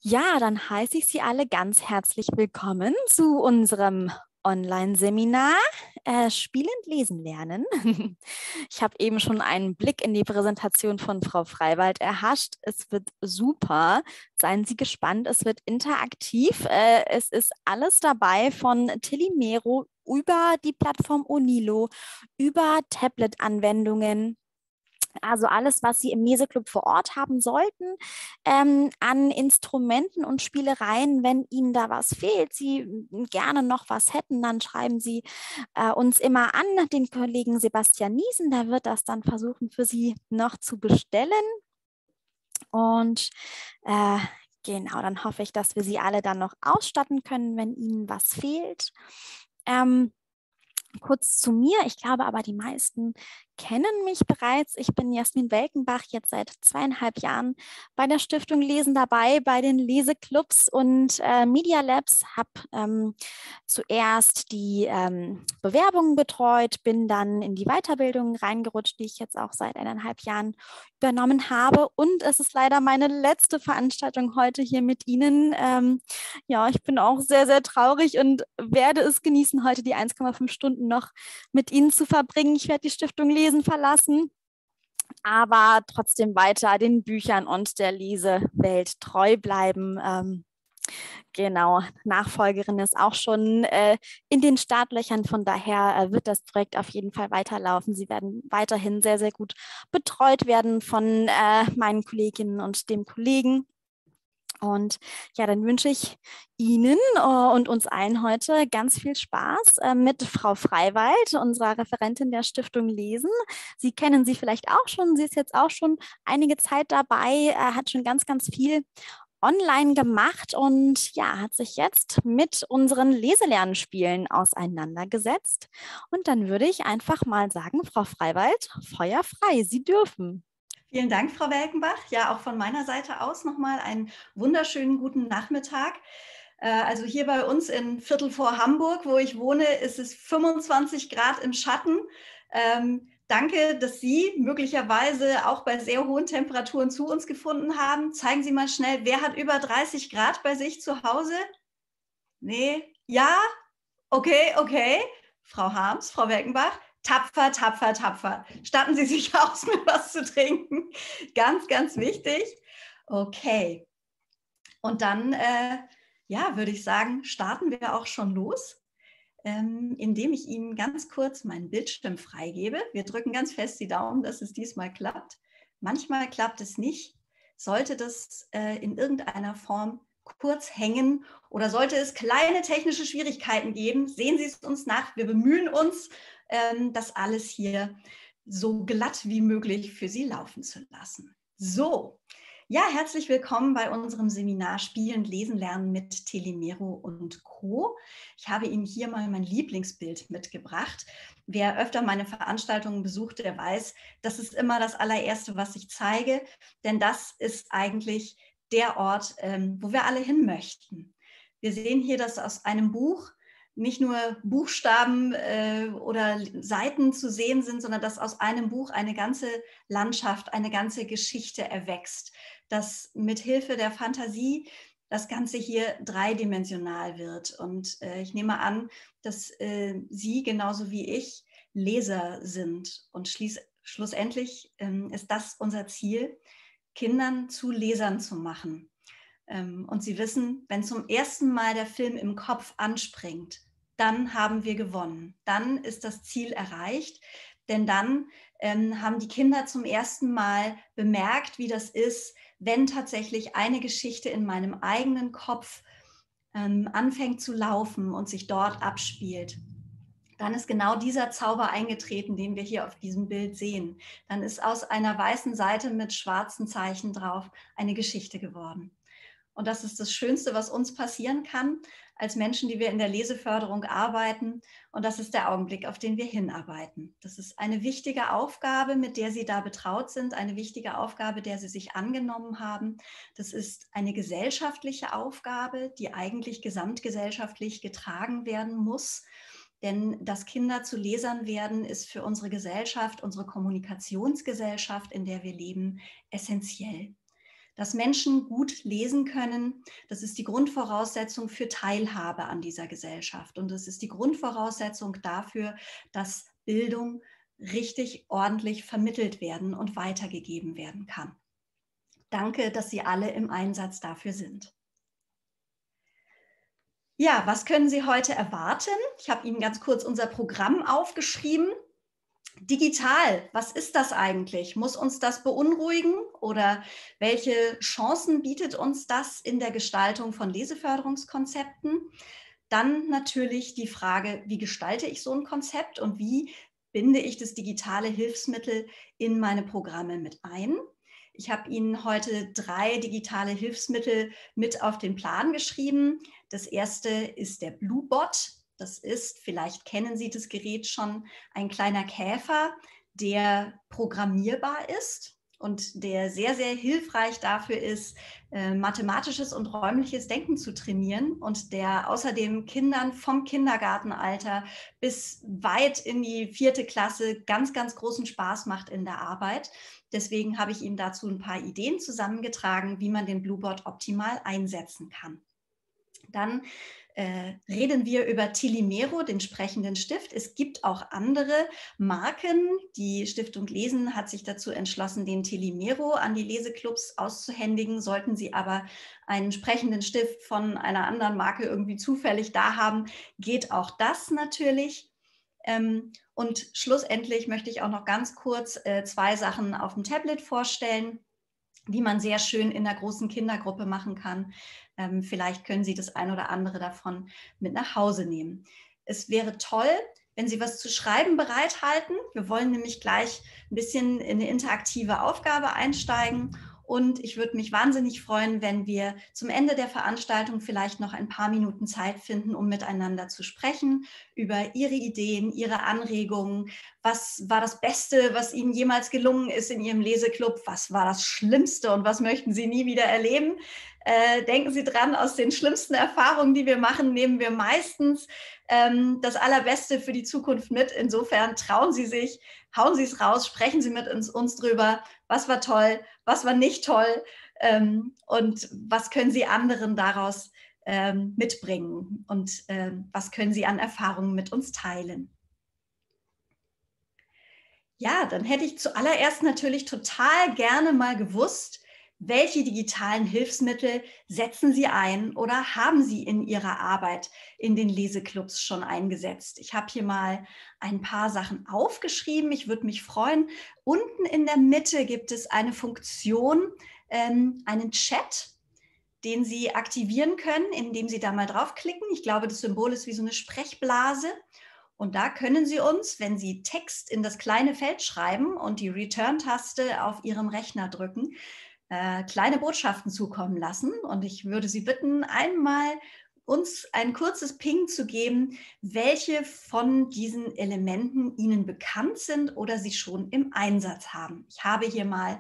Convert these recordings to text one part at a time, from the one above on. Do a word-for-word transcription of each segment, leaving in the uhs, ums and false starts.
Ja, dann heiße ich Sie alle ganz herzlich willkommen zu unserem Online-Seminar äh, Spielend lesen lernen. Ich habe eben schon einen Blick in die Präsentation von Frau Freiwald erhascht. Es wird super. Seien Sie gespannt. Es wird interaktiv. Äh, es ist alles dabei von Tilimero über die Plattform Onilo, über Tablet-Anwendungen. Also alles, was Sie im Leseclub vor Ort haben sollten, ähm, an Instrumenten und Spielereien. Wenn Ihnen da was fehlt, Sie gerne noch was hätten, dann schreiben Sie äh, uns immer an, den Kollegen Sebastian Niesen. Der wird das dann versuchen für Sie noch zu bestellen. Und äh, genau, dann hoffe ich, dass wir Sie alle dann noch ausstatten können, wenn Ihnen was fehlt. Ähm, Kurz zu mir. Ich glaube aber, die meisten kennen mich bereits. Ich bin Jasmin Welkenbach, jetzt seit zweieinhalb Jahren bei der Stiftung Lesen dabei, bei den Leseclubs und äh, Media Labs. Habe ähm, zuerst die ähm, Bewerbungen betreut, bin dann in die Weiterbildung reingerutscht, die ich jetzt auch seit eineinhalb Jahren übernommen habe. Und es ist leider meine letzte Veranstaltung heute hier mit Ihnen. Ähm, ja, ich bin auch sehr, sehr traurig und werde es genießen, heute die eins Komma fünf Stunden noch mit Ihnen zu verbringen. Ich werde die Stiftung Lesen verlassen, aber trotzdem weiter den Büchern und der Lesewelt treu bleiben. Ähm, genau, Nachfolgerin ist auch schon äh, in den Startlöchern. Von daher äh, wird das Projekt auf jeden Fall weiterlaufen. Sie werden weiterhin sehr, sehr gut betreut werden von äh, meinen Kolleginnen und dem Kollegen. Und ja, dann wünsche ich Ihnen äh, und uns allen heute ganz viel Spaß äh, mit Frau Freiwald, unserer Referentin der Stiftung Lesen. Sie kennen sie vielleicht auch schon. Sie ist jetzt auch schon einige Zeit dabei, äh, hat schon ganz, ganz viel online gemacht und ja, hat sich jetzt mit unseren Leselernspielen auseinandergesetzt. Und dann würde ich einfach mal sagen, Frau Freiwald, Feuer frei, Sie dürfen. Vielen Dank, Frau Welkenbach. Ja, auch von meiner Seite aus nochmal einen wunderschönen guten Nachmittag. Also hier bei uns in Viertel vor Hamburg, wo ich wohne, ist es fünfundzwanzig Grad im Schatten. Ähm, danke, dass Sie möglicherweise auch bei sehr hohen Temperaturen zu uns gefunden haben. Zeigen Sie mal schnell, wer hat über dreißig Grad bei sich zu Hause? Nee? Ja? Okay, okay. Frau Harms, Frau Welkenbach, tapfer, tapfer, tapfer. Statten Sie sich aus, mit was zu trinken. Ganz, ganz wichtig. Okay. Und dann, äh, ja, würde ich sagen, starten wir auch schon los, ähm, indem ich Ihnen ganz kurz meinen Bildschirm freigebe. Wir drücken ganz fest die Daumen, dass es diesmal klappt. Manchmal klappt es nicht. Sollte das äh, in irgendeiner Form kurz hängen oder sollte es kleine technische Schwierigkeiten geben, sehen Sie es uns nach. Wir bemühen uns, ähm, das alles hier so glatt wie möglich für Sie laufen zu lassen. So, ja, herzlich willkommen bei unserem Seminar Spielen, Lesen, Lernen mit Tilimero und Co. Ich habe Ihnen hier mal mein Lieblingsbild mitgebracht. Wer öfter meine Veranstaltungen besucht, der weiß, das ist immer das allererste, was ich zeige, denn das ist eigentlich der Ort, ähm, wo wir alle hin möchten. Wir sehen hier, dass aus einem Buch nicht nur Buchstaben äh, oder Seiten zu sehen sind, sondern dass aus einem Buch eine ganze Landschaft, eine ganze Geschichte erwächst, dass mit Hilfe der Fantasie das Ganze hier dreidimensional wird. Und äh, ich nehme an, dass äh, Sie genauso wie ich Leser sind. Und schließ, schlussendlich ähm, ist das unser Ziel, Kindern zu Lesern zu machen. Ähm, und Sie wissen, wenn zum ersten Mal der Film im Kopf anspringt, dann haben wir gewonnen. Dann ist das Ziel erreicht, denn dann ähm, haben die Kinder zum ersten Mal bemerkt, wie das ist, wenn tatsächlich eine Geschichte in meinem eigenen Kopf ähm, anfängt zu laufen und sich dort abspielt. Dann ist genau dieser Zauber eingetreten, den wir hier auf diesem Bild sehen. Dann ist aus einer weißen Seite mit schwarzen Zeichen drauf eine Geschichte geworden. Und das ist das Schönste, was uns passieren kann, als Menschen, die wir in der Leseförderung arbeiten. Und das ist der Augenblick, auf den wir hinarbeiten. Das ist eine wichtige Aufgabe, mit der Sie da betraut sind, eine wichtige Aufgabe, der Sie sich angenommen haben. Das ist eine gesellschaftliche Aufgabe, die eigentlich gesamtgesellschaftlich getragen werden muss. Denn dass Kinder zu Lesern werden, ist für unsere Gesellschaft, unsere Kommunikationsgesellschaft, in der wir leben, essentiell. Dass Menschen gut lesen können, das ist die Grundvoraussetzung für Teilhabe an dieser Gesellschaft. Und das ist die Grundvoraussetzung dafür, dass Bildung richtig ordentlich vermittelt werden und weitergegeben werden kann. Danke, dass Sie alle im Einsatz dafür sind. Ja, was können Sie heute erwarten? Ich habe Ihnen ganz kurz unser Programm aufgeschrieben. Digital, was ist das eigentlich? Muss uns das beunruhigen oder welche Chancen bietet uns das in der Gestaltung von Leseförderungskonzepten? Dann natürlich die Frage, wie gestalte ich so ein Konzept und wie binde ich das digitale Hilfsmittel in meine Programme mit ein? Ich habe Ihnen heute drei digitale Hilfsmittel mit auf den Plan geschrieben. Das erste ist der Bluebot. Das ist, vielleicht kennen Sie das Gerät schon, ein kleiner Käfer, der programmierbar ist und der sehr, sehr hilfreich dafür ist, äh, mathematisches und räumliches Denken zu trainieren und der außerdem Kindern vom Kindergartenalter bis weit in die vierte Klasse ganz, ganz großen Spaß macht in der Arbeit. Deswegen habe ich Ihnen dazu ein paar Ideen zusammengetragen, wie man den Bluebot optimal einsetzen kann. Dann äh, reden wir über Tilimero, den sprechenden Stift. Es gibt auch andere Marken. Die Stiftung Lesen hat sich dazu entschlossen, den Tilimero an die Leseclubs auszuhändigen. Sollten Sie aber einen sprechenden Stift von einer anderen Marke irgendwie zufällig da haben, geht auch das natürlich. Ähm, und schlussendlich möchte ich auch noch ganz kurz äh, zwei Sachen auf dem Tablet vorstellen, die man sehr schön in der großen Kindergruppe machen kann. Ähm, vielleicht können Sie das ein oder andere davon mit nach Hause nehmen. Es wäre toll, wenn Sie was zu schreiben bereithalten. Wir wollen nämlich gleich ein bisschen in eine interaktive Aufgabe einsteigen. Und ich würde mich wahnsinnig freuen, wenn wir zum Ende der Veranstaltung vielleicht noch ein paar Minuten Zeit finden, um miteinander zu sprechen über Ihre Ideen, Ihre Anregungen. Was war das Beste, was Ihnen jemals gelungen ist in Ihrem Leseclub? Was war das Schlimmste und was möchten Sie nie wieder erleben? Äh, denken Sie dran, aus den schlimmsten Erfahrungen, die wir machen, nehmen wir meistens ähm, das Allerbeste für die Zukunft mit. Insofern trauen Sie sich, hauen Sie es raus, sprechen Sie mit uns, uns drüber. Was war toll, was war nicht toll ähm, und was können Sie anderen daraus ähm, mitbringen und ähm, was können Sie an Erfahrungen mit uns teilen? Ja, dann hätte ich zuallererst natürlich total gerne mal gewusst, welche digitalen Hilfsmittel setzen Sie ein oder haben Sie in Ihrer Arbeit in den Leseclubs schon eingesetzt? Ich habe hier mal ein paar Sachen aufgeschrieben. Ich würde mich freuen. Unten in der Mitte gibt es eine Funktion, ähm, einen Chat, den Sie aktivieren können, indem Sie da mal draufklicken. Ich glaube, das Symbol ist wie so eine Sprechblase. Und da können Sie uns, wenn Sie Text in das kleine Feld schreiben und die Return-Taste auf Ihrem Rechner drücken, äh, kleine Botschaften zukommen lassen. Und ich würde Sie bitten, einmal uns ein kurzes Ping zu geben, welche von diesen Elementen Ihnen bekannt sind oder Sie schon im Einsatz haben. Ich habe hier mal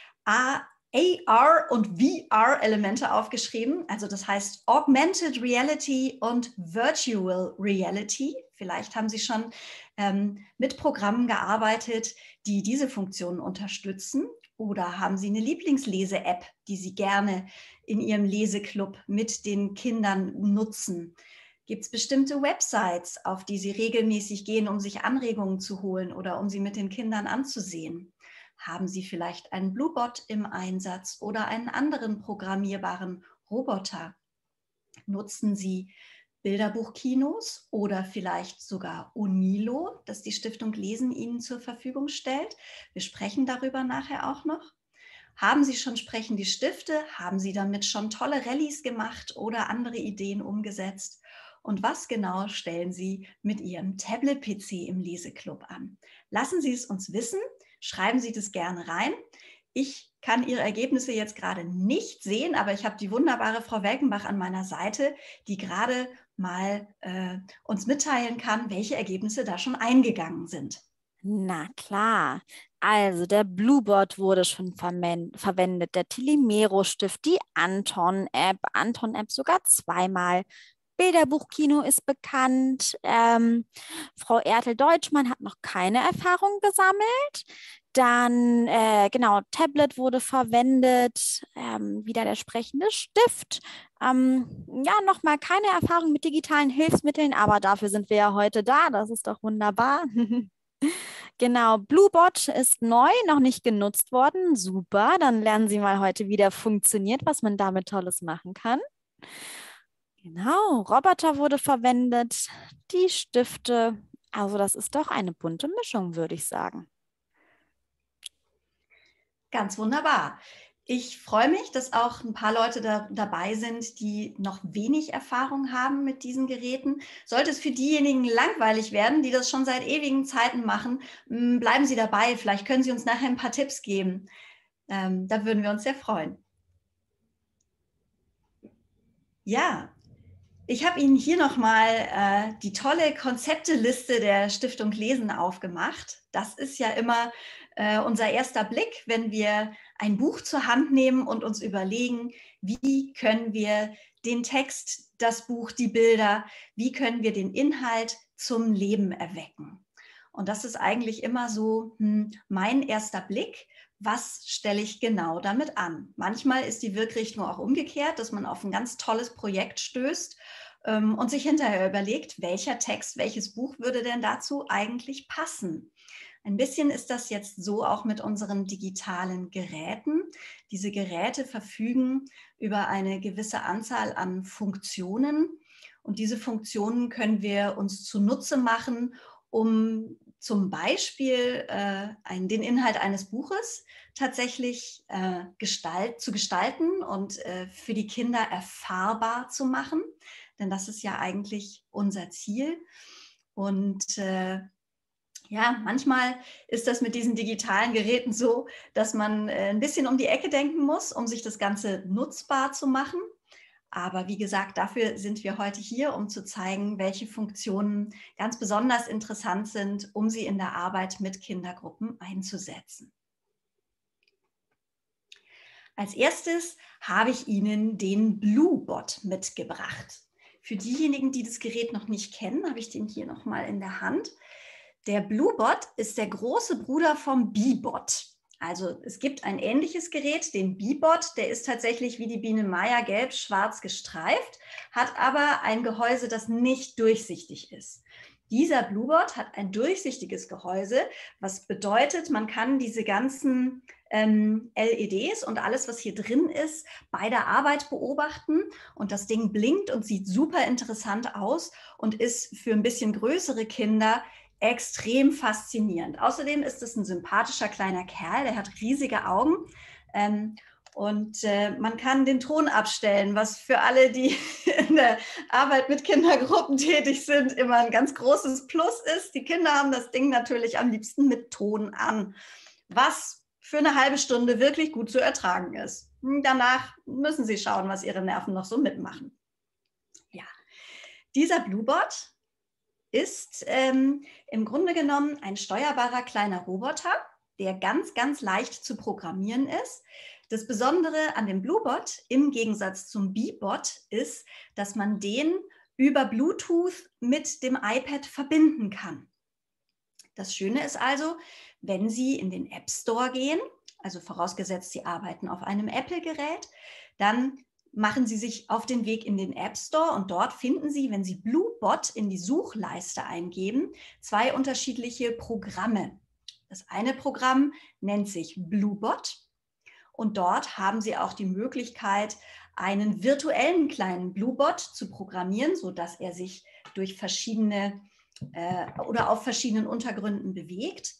A R und V R-Elemente aufgeschrieben. Also das heißt Augmented Reality und Virtual Reality. Vielleicht haben Sie schon ähm, mit Programmen gearbeitet, die diese Funktionen unterstützen. Oder haben Sie eine Lieblingslese-App, die Sie gerne in Ihrem Leseclub mit den Kindern nutzen? Gibt es bestimmte Websites, auf die Sie regelmäßig gehen, um sich Anregungen zu holen oder um sie mit den Kindern anzusehen? Haben Sie vielleicht einen Bluebot im Einsatz oder einen anderen programmierbaren Roboter? Nutzen Sie Bilderbuchkinos oder vielleicht sogar Unilo, das die Stiftung Lesen Ihnen zur Verfügung stellt? Wir sprechen darüber nachher auch noch. Haben Sie schon sprechende Stifte? Haben Sie damit schon tolle Rallyes gemacht oder andere Ideen umgesetzt? Und was genau stellen Sie mit Ihrem Tablet-P C im Leseclub an? Lassen Sie es uns wissen. Schreiben Sie das gerne rein. Ich kann Ihre Ergebnisse jetzt gerade nicht sehen, aber ich habe die wunderbare Frau Welkenbach an meiner Seite, die gerade mal äh, uns mitteilen kann, welche Ergebnisse da schon eingegangen sind. Na klar. Also der Bluebot wurde schon verwendet, der Tilimero-Stift, die Anton-App, Anton-App sogar zweimal. Bilderbuchkino ist bekannt. Ähm, Frau Ertel-Deutschmann hat noch keine Erfahrung gesammelt. Dann, äh, genau, Tablet wurde verwendet, ähm, wieder der sprechende Stift. Ähm, ja, nochmal keine Erfahrung mit digitalen Hilfsmitteln, aber dafür sind wir ja heute da. Das ist doch wunderbar. Genau, Bluebot ist neu, noch nicht genutzt worden. Super, dann lernen Sie mal heute, wie der funktioniert, was man damit Tolles machen kann. Genau, Roboter wurde verwendet, die Stifte. Also das ist doch eine bunte Mischung, würde ich sagen. Ganz wunderbar. Ich freue mich, dass auch ein paar Leute da, dabei sind, die noch wenig Erfahrung haben mit diesen Geräten. Sollte es für diejenigen langweilig werden, die das schon seit ewigen Zeiten machen, bleiben Sie dabei. Vielleicht können Sie uns nachher ein paar Tipps geben. Ähm, da würden wir uns sehr freuen. Ja, ich habe Ihnen hier nochmal äh, die tolle Konzepteliste der Stiftung Lesen aufgemacht. Das ist ja immer äh, unser erster Blick, wenn wir ein Buch zur Hand nehmen und uns überlegen, wie können wir den Text, das Buch, die Bilder, wie können wir den Inhalt zum Leben erwecken. Und das ist eigentlich immer so hm, mein erster Blick. Was stelle ich genau damit an? Manchmal ist die Wirkrichtung auch umgekehrt, dass man auf ein ganz tolles Projekt stößt ähm, und sich hinterher überlegt, welcher Text, welches Buch würde denn dazu eigentlich passen? Ein bisschen ist das jetzt so auch mit unseren digitalen Geräten. Diese Geräte verfügen über eine gewisse Anzahl an Funktionen und diese Funktionen können wir uns zunutze machen, um zum Beispiel äh, ein, den Inhalt eines Buches tatsächlich äh, gestalt, zu gestalten und äh, für die Kinder erfahrbar zu machen. Denn das ist ja eigentlich unser Ziel. Und äh, ja, manchmal ist das mit diesen digitalen Geräten so, dass man äh, ein bisschen um die Ecke denken muss, um sich das Ganze nutzbar zu machen. Aber wie gesagt, dafür sind wir heute hier, um zu zeigen, welche Funktionen ganz besonders interessant sind, um sie in der Arbeit mit Kindergruppen einzusetzen. Als erstes habe ich Ihnen den Bluebot mitgebracht. Für diejenigen, die das Gerät noch nicht kennen, habe ich den hier nochmal in der Hand. Der Bluebot ist der große Bruder vom Bee-Bot. Also es gibt ein ähnliches Gerät, den Bee-Bot, der ist tatsächlich wie die Biene Maya gelb-schwarz gestreift, hat aber ein Gehäuse, das nicht durchsichtig ist. Dieser Bluebot hat ein durchsichtiges Gehäuse, was bedeutet, man kann diese ganzen ähm, L E Ds und alles, was hier drin ist, bei der Arbeit beobachten. Und das Ding blinkt und sieht super interessant aus und ist für ein bisschen größere Kinder extrem faszinierend. Außerdem ist es ein sympathischer kleiner Kerl, der hat riesige Augen ähm, und äh, man kann den Ton abstellen, was für alle, die in der Arbeit mit Kindergruppen tätig sind, immer ein ganz großes Plus ist. Die Kinder haben das Ding natürlich am liebsten mit Ton an, was für eine halbe Stunde wirklich gut zu ertragen ist. Danach müssen sie schauen, was ihre Nerven noch so mitmachen. Ja, dieser Bluebot ist ähm, im Grunde genommen ein steuerbarer kleiner Roboter, der ganz, ganz leicht zu programmieren ist. Das Besondere an dem Bluebot im Gegensatz zum Bee-Bot ist, dass man den über Bluetooth mit dem iPad verbinden kann. Das Schöne ist also, wenn Sie in den App Store gehen, also vorausgesetzt, Sie arbeiten auf einem Apple-Gerät, dann machen Sie sich auf den Weg in den App Store und dort finden Sie, wenn Sie Bluebot in die Suchleiste eingeben, zwei unterschiedliche Programme. Das eine Programm nennt sich Bluebot und dort haben Sie auch die Möglichkeit, einen virtuellen kleinen Bluebot zu programmieren, sodass er sich durch verschiedene äh, oder auf verschiedenen Untergründen bewegt.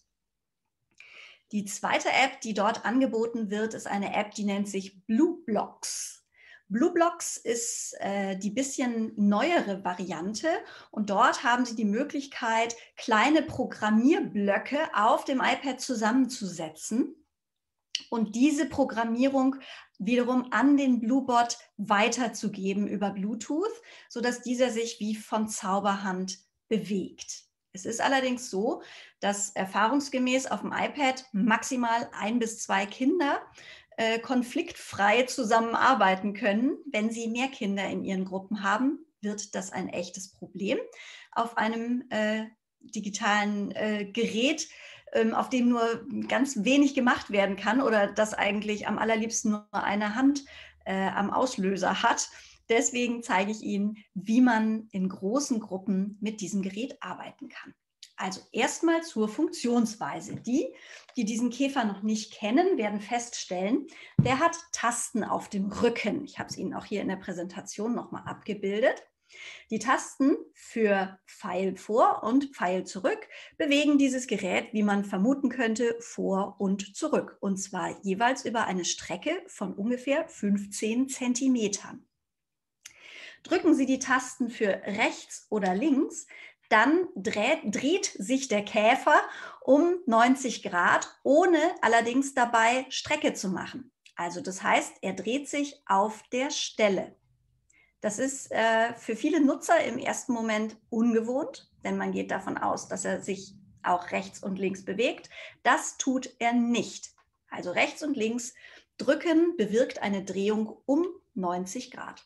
Die zweite App, die dort angeboten wird, ist eine App, die nennt sich BlueBlocks. BlueBlocks ist äh, die bisschen neuere Variante und dort haben Sie die Möglichkeit, kleine Programmierblöcke auf dem iPad zusammenzusetzen und diese Programmierung wiederum an den Bluebot weiterzugeben über Bluetooth, sodass dieser sich wie von Zauberhand bewegt. Es ist allerdings so, dass erfahrungsgemäß auf dem iPad maximal ein bis zwei Kinder äh, konfliktfrei zusammenarbeiten können. Wenn Sie mehr Kinder in Ihren Gruppen haben, wird das ein echtes Problem. Auf einem äh, digitalen äh, Gerät ähm, auf dem nur ganz wenig gemacht werden kann oder das eigentlich am allerliebsten nur eine Hand äh, am Auslöser hat. Deswegen zeige ich Ihnen, wie man in großen Gruppen mit diesem Gerät arbeiten kann. Also erstmal zur Funktionsweise. Die, die diesen Käfer noch nicht kennen, werden feststellen, der hat Tasten auf dem Rücken. Ich habe es Ihnen auch hier in der Präsentation nochmal abgebildet. Die Tasten für Pfeil vor und Pfeil zurück bewegen dieses Gerät, wie man vermuten könnte, vor und zurück. Und zwar jeweils über eine Strecke von ungefähr fünfzehn Zentimetern. Drücken Sie die Tasten für rechts oder links, dann dreht, dreht sich der Käfer um neunzig Grad, ohne allerdings dabei Strecke zu machen. Also das heißt, er dreht sich auf der Stelle. Das ist äh, für viele Nutzer im ersten Moment ungewohnt, denn man geht davon aus, dass er sich auch rechts und links bewegt. Das tut er nicht. Also rechts und links drücken bewirkt eine Drehung um neunzig Grad.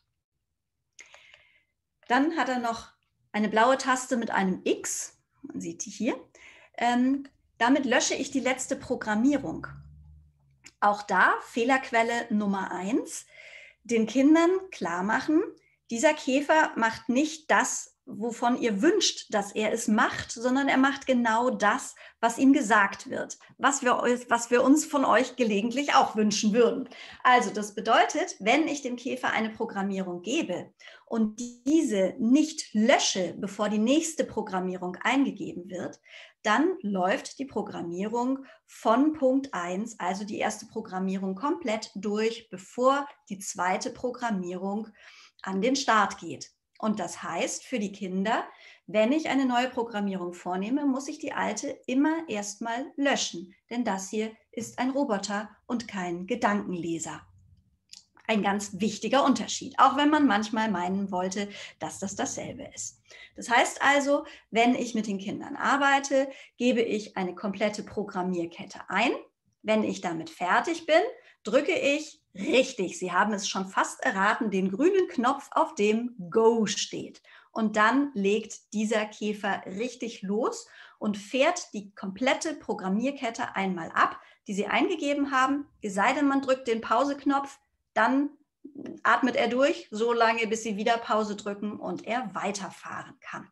Dann hat er noch eine blaue Taste mit einem X, man sieht die hier. Ähm, damit lösche ich die letzte Programmierung. Auch da Fehlerquelle Nummer eins, den Kindern klar machen, dieser Käfer macht nicht das, wovon ihr wünscht, dass er es macht, sondern er macht genau das, was ihm gesagt wird, was wir, was wir uns von euch gelegentlich auch wünschen würden. Also das bedeutet, wenn ich dem Käfer eine Programmierung gebe und diese nicht lösche, bevor die nächste Programmierung eingegeben wird, dann läuft die Programmierung von Punkt eins, also die erste Programmierung, komplett durch, bevor die zweite Programmierung an den Start geht. Und das heißt für die Kinder, wenn ich eine neue Programmierung vornehme, muss ich die alte immer erstmal löschen. Denn das hier ist ein Roboter und kein Gedankenleser. Ein ganz wichtiger Unterschied, auch wenn man manchmal meinen wollte, dass das dasselbe ist. Das heißt also, wenn ich mit den Kindern arbeite, gebe ich eine komplette Programmierkette ein. Wenn ich damit fertig bin, drücke ich richtig, Sie haben es schon fast erraten, den grünen Knopf, auf dem Go steht. Und dann legt dieser Käfer richtig los und fährt die komplette Programmierkette einmal ab, die Sie eingegeben haben. Es sei denn, man drückt den Pause-Knopf, dann atmet er durch, so lange, bis Sie wieder Pause drücken und er weiterfahren kann.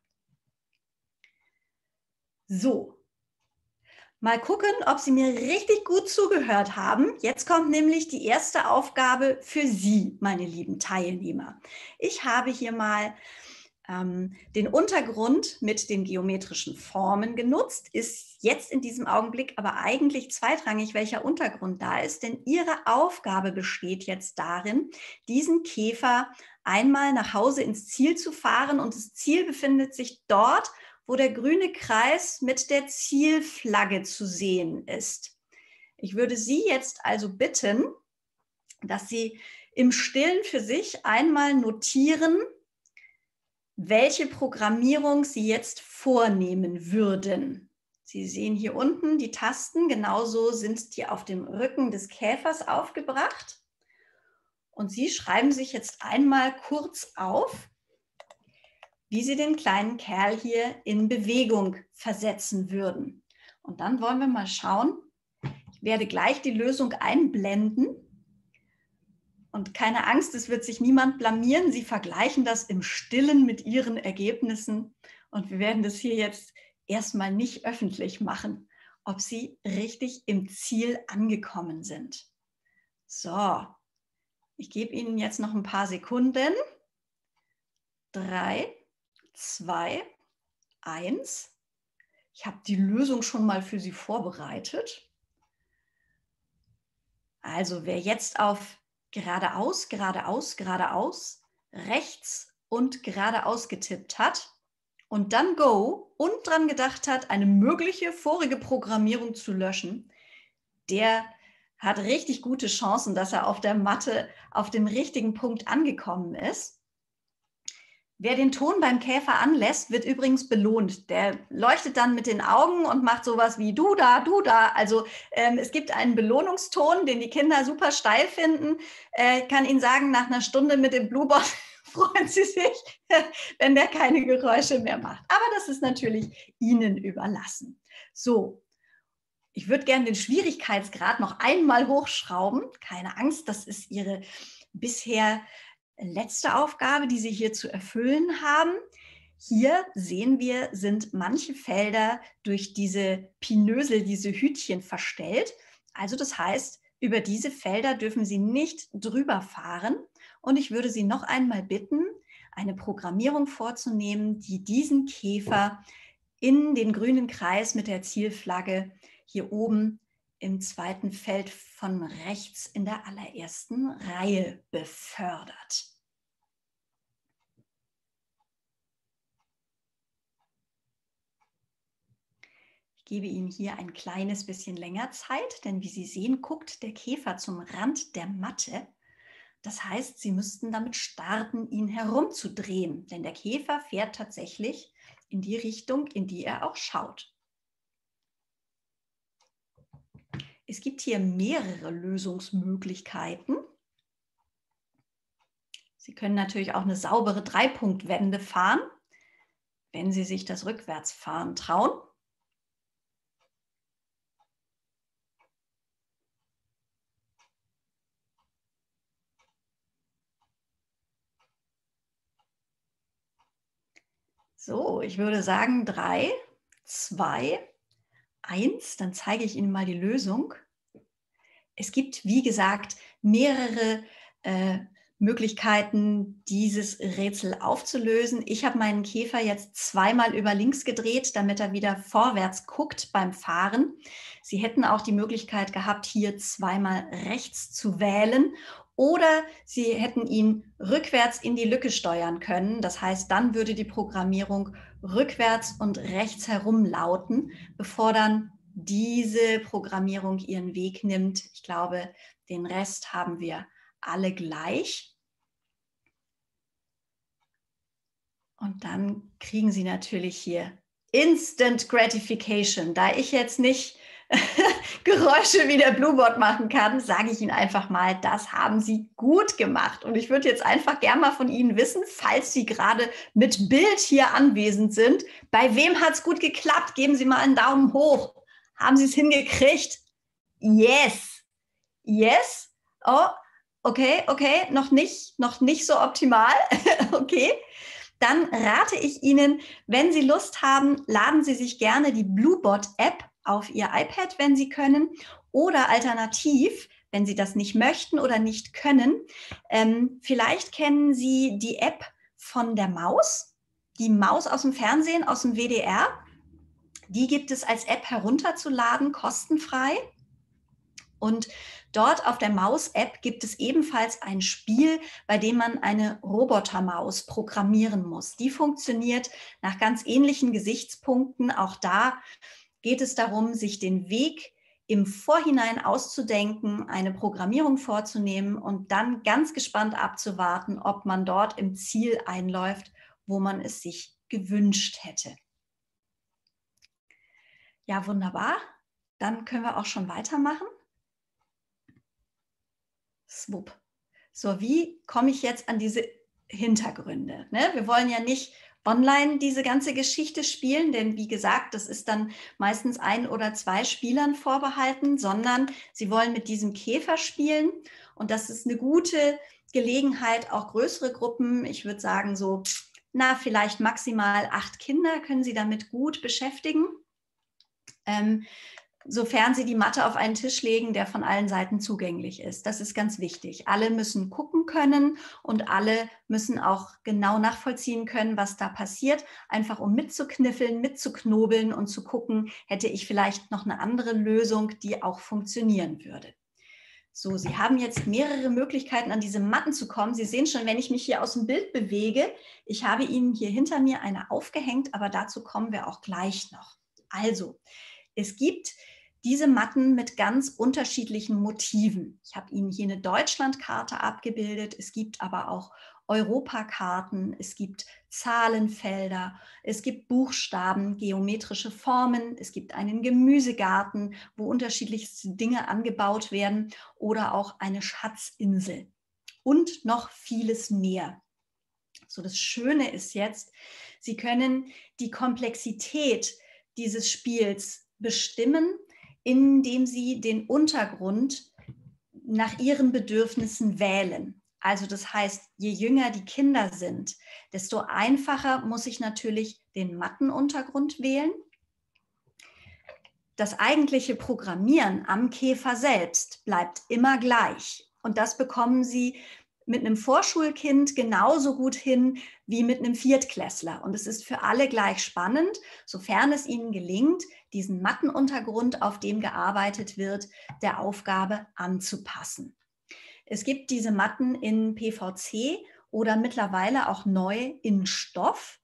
So. Mal gucken, ob Sie mir richtig gut zugehört haben. Jetzt kommt nämlich die erste Aufgabe für Sie, meine lieben Teilnehmer. Ich habe hier mal ähm, den Untergrund mit den geometrischen Formen genutzt. Ist jetzt in diesem Augenblick aber eigentlich zweitrangig, welcher Untergrund da ist, denn Ihre Aufgabe besteht jetzt darin, diesen Käfer einmal nach Hause ins Ziel zu fahren und das Ziel befindet sich dort, wo der grüne Kreis mit der Zielflagge zu sehen ist. Ich würde Sie jetzt also bitten, dass Sie im Stillen für sich einmal notieren, welche Programmierung Sie jetzt vornehmen würden. Sie sehen hier unten die Tasten, genauso sind die auf dem Rücken des Käfers aufgebracht. Und Sie schreiben sich jetzt einmal kurz auf, wie Sie den kleinen Kerl hier in Bewegung versetzen würden. Und dann wollen wir mal schauen. Ich werde gleich die Lösung einblenden. Und keine Angst, es wird sich niemand blamieren. Sie vergleichen das im Stillen mit Ihren Ergebnissen. Und wir werden das hier jetzt erstmal nicht öffentlich machen, ob Sie richtig im Ziel angekommen sind. So, ich gebe Ihnen jetzt noch ein paar Sekunden. Drei, zwei, eins. Ich habe die Lösung schon mal für Sie vorbereitet. Also wer jetzt auf geradeaus, geradeaus, geradeaus, rechts und geradeaus getippt hat und dann Go und dran gedacht hat, eine mögliche vorige Programmierung zu löschen, der hat richtig gute Chancen, dass er auf der Matte auf dem richtigen Punkt angekommen ist. Wer den Ton beim Käfer anlässt, wird übrigens belohnt. Der leuchtet dann mit den Augen und macht sowas wie du da, du da. Also ähm, es gibt einen Belohnungston, den die Kinder super steil finden. Äh, ich kann Ihnen sagen, nach einer Stunde mit dem Bluebot freuen Sie sich, wenn der keine Geräusche mehr macht. Aber das ist natürlich Ihnen überlassen. So, Ich würde gerne den Schwierigkeitsgrad noch einmal hochschrauben. Keine Angst, das ist Ihre bisher letzte Aufgabe, die Sie hier zu erfüllen haben. Hier sehen wir, sind manche Felder durch diese Pinösel, diese Hütchen verstellt. Also das heißt, über diese Felder dürfen Sie nicht drüber fahren. Und ich würde Sie noch einmal bitten, eine Programmierung vorzunehmen, die diesen Käfer in den grünen Kreis mit der Zielflagge hier oben im zweiten Feld von rechts in der allerersten Reihe befördert. Ich gebe Ihnen hier ein kleines bisschen länger Zeit, denn wie Sie sehen, guckt der Käfer zum Rand der Matte. Das heißt, Sie müssten damit starten, ihn herumzudrehen, denn der Käfer fährt tatsächlich in die Richtung, in die er auch schaut. Es gibt hier mehrere Lösungsmöglichkeiten. Sie können natürlich auch eine saubere Dreipunktwende fahren, wenn Sie sich das Rückwärtsfahren trauen. So, ich würde sagen drei, zwei, eins. Dann zeige ich Ihnen mal die Lösung. Es gibt, wie gesagt, mehrere äh, Möglichkeiten, dieses Rätsel aufzulösen. Ich habe meinen Käfer jetzt zweimal über links gedreht, damit er wieder vorwärts guckt beim Fahren. Sie hätten auch die Möglichkeit gehabt, hier zweimal rechts zu wählen. Oder Sie hätten ihn rückwärts in die Lücke steuern können. Das heißt, dann würde die Programmierung rückwärts und rechts herum lauten, bevor dann diese Programmierung ihren Weg nimmt. Ich glaube, den Rest haben wir alle gleich. Und dann kriegen Sie natürlich hier Instant Gratification. Da ich jetzt nicht Geräusche wie der Bluebot machen kann, sage ich Ihnen einfach mal, das haben Sie gut gemacht. Und ich würde jetzt einfach gerne mal von Ihnen wissen, falls Sie gerade mit Bild hier anwesend sind, bei wem hat es gut geklappt? Geben Sie mal einen Daumen hoch. Haben Sie es hingekriegt? Yes. Yes. Oh, okay, okay, noch nicht, noch nicht so optimal. Okay. Dann rate ich Ihnen, wenn Sie Lust haben, laden Sie sich gerne die Bluebot-App auf Ihr iPad, wenn Sie können, oder alternativ, wenn Sie das nicht möchten oder nicht können, ähm, vielleicht kennen Sie die App von der Maus, die Maus aus dem Fernsehen, aus dem W D R. Die gibt es als App herunterzuladen, kostenfrei. Und dort auf der Maus-App gibt es ebenfalls ein Spiel, bei dem man eine Robotermaus programmieren muss. Die funktioniert nach ganz ähnlichen Gesichtspunkten. Auch da geht es darum, sich den Weg im Vorhinein auszudenken, eine Programmierung vorzunehmen und dann ganz gespannt abzuwarten, ob man dort im Ziel einläuft, wo man es sich gewünscht hätte. Ja, wunderbar. Dann können wir auch schon weitermachen. Swupp. So, wie komme ich jetzt an diese Hintergründe? Ne? Wir wollen ja nicht online diese ganze Geschichte spielen, denn wie gesagt, das ist dann meistens ein oder zwei Spielern vorbehalten, sondern Sie wollen mit diesem Käfer spielen und das ist eine gute Gelegenheit, auch größere Gruppen, ich würde sagen so, na vielleicht maximal acht Kinder können Sie damit gut beschäftigen. Ähm, Sofern Sie die Matte auf einen Tisch legen, der von allen Seiten zugänglich ist. Das ist ganz wichtig. Alle müssen gucken können und alle müssen auch genau nachvollziehen können, was da passiert, einfach um mitzukniffeln, mitzuknobeln und zu gucken, hätte ich vielleicht noch eine andere Lösung, die auch funktionieren würde. So, Sie haben jetzt mehrere Möglichkeiten, an diese Matten zu kommen. Sie sehen schon, wenn ich mich hier aus dem Bild bewege, ich habe Ihnen hier hinter mir eine aufgehängt, aber dazu kommen wir auch gleich noch. Also, es gibt diese Matten mit ganz unterschiedlichen Motiven. Ich habe Ihnen hier eine Deutschlandkarte abgebildet. Es gibt aber auch Europakarten, es gibt Zahlenfelder, es gibt Buchstaben, geometrische Formen, es gibt einen Gemüsegarten, wo unterschiedlichste Dinge angebaut werden oder auch eine Schatzinsel und noch vieles mehr. So, das Schöne ist jetzt, Sie können die Komplexität dieses Spiels bestimmen, indem Sie den Untergrund nach Ihren Bedürfnissen wählen. Also das heißt, je jünger die Kinder sind, desto einfacher muss ich natürlich den matten Untergrund wählen. Das eigentliche Programmieren am Käfer selbst bleibt immer gleich. Und das bekommen Sie mit einem Vorschulkind genauso gut hin wie mit einem Viertklässler. Und es ist für alle gleich spannend, sofern es ihnen gelingt, diesen matten Untergrund, auf dem gearbeitet wird, der Aufgabe anzupassen. Es gibt diese Matten in P V C oder mittlerweile auch neu in Stoff.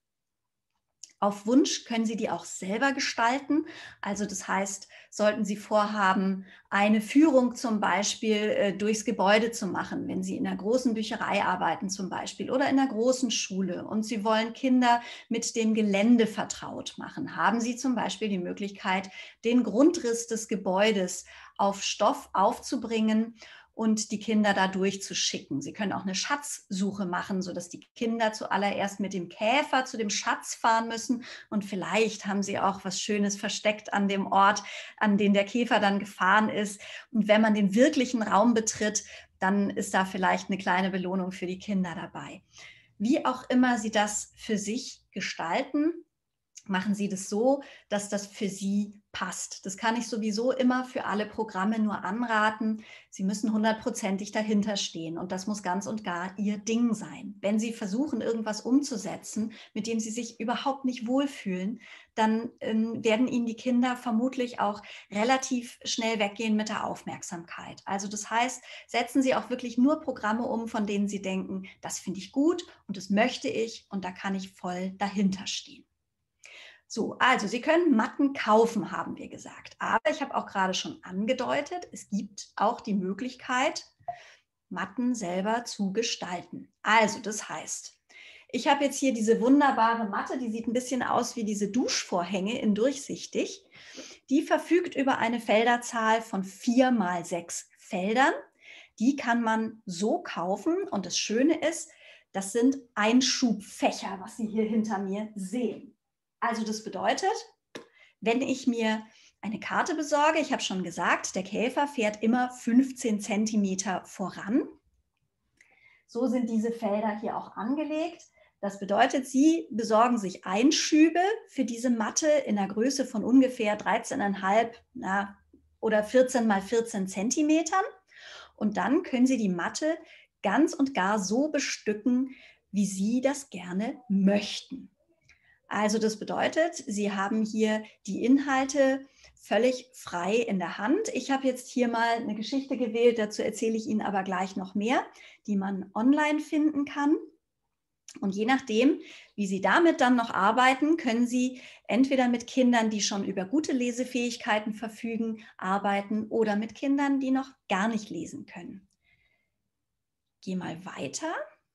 Auf Wunsch können Sie die auch selber gestalten. Also das heißt, sollten Sie vorhaben, eine Führung zum Beispiel äh, durchs Gebäude zu machen, wenn Sie in einer großen Bücherei arbeiten zum Beispiel oder in einer großen Schule und Sie wollen Kinder mit dem Gelände vertraut machen, haben Sie zum Beispiel die Möglichkeit, den Grundriss des Gebäudes auf Stoff aufzubringen und die Kinder da durchzuschicken. Sie können auch eine Schatzsuche machen, sodass die Kinder zuallererst mit dem Käfer zu dem Schatz fahren müssen und vielleicht haben sie auch was Schönes versteckt an dem Ort, an den der Käfer dann gefahren ist. Und wenn man den wirklichen Raum betritt, dann ist da vielleicht eine kleine Belohnung für die Kinder dabei. Wie auch immer Sie das für sich gestalten, machen Sie das so, dass das für Sie passt. Das kann ich sowieso immer für alle Programme nur anraten. Sie müssen hundertprozentig dahinter stehen und das muss ganz und gar Ihr Ding sein. Wenn Sie versuchen, irgendwas umzusetzen, mit dem Sie sich überhaupt nicht wohlfühlen, dann ähm, werden Ihnen die Kinder vermutlich auch relativ schnell weggehen mit der Aufmerksamkeit. Also das heißt, setzen Sie auch wirklich nur Programme um, von denen Sie denken, das finde ich gut und das möchte ich und da kann ich voll dahinter stehen. So, also Sie können Matten kaufen, haben wir gesagt. Aber ich habe auch gerade schon angedeutet, es gibt auch die Möglichkeit, Matten selber zu gestalten. Also das heißt, ich habe jetzt hier diese wunderbare Matte, die sieht ein bisschen aus wie diese Duschvorhänge in durchsichtig. Die verfügt über eine Felderzahl von vier mal sechs Feldern. Die kann man so kaufen und das Schöne ist, das sind Einschubfächer, was Sie hier hinter mir sehen. Also das bedeutet, wenn ich mir eine Karte besorge, ich habe schon gesagt, der Käfer fährt immer fünfzehn Zentimeter voran. So sind diese Felder hier auch angelegt. Das bedeutet, Sie besorgen sich Einschübe für diese Matte in der Größe von ungefähr dreizehn Komma fünf na, oder vierzehn mal vierzehn Zentimetern. Und dann können Sie die Matte ganz und gar so bestücken, wie Sie das gerne möchten. Also das bedeutet, Sie haben hier die Inhalte völlig frei in der Hand. Ich habe jetzt hier mal eine Geschichte gewählt, dazu erzähle ich Ihnen aber gleich noch mehr, die man online finden kann. Und je nachdem, wie Sie damit dann noch arbeiten, können Sie entweder mit Kindern, die schon über gute Lesefähigkeiten verfügen, arbeiten oder mit Kindern, die noch gar nicht lesen können. Geh mal weiter.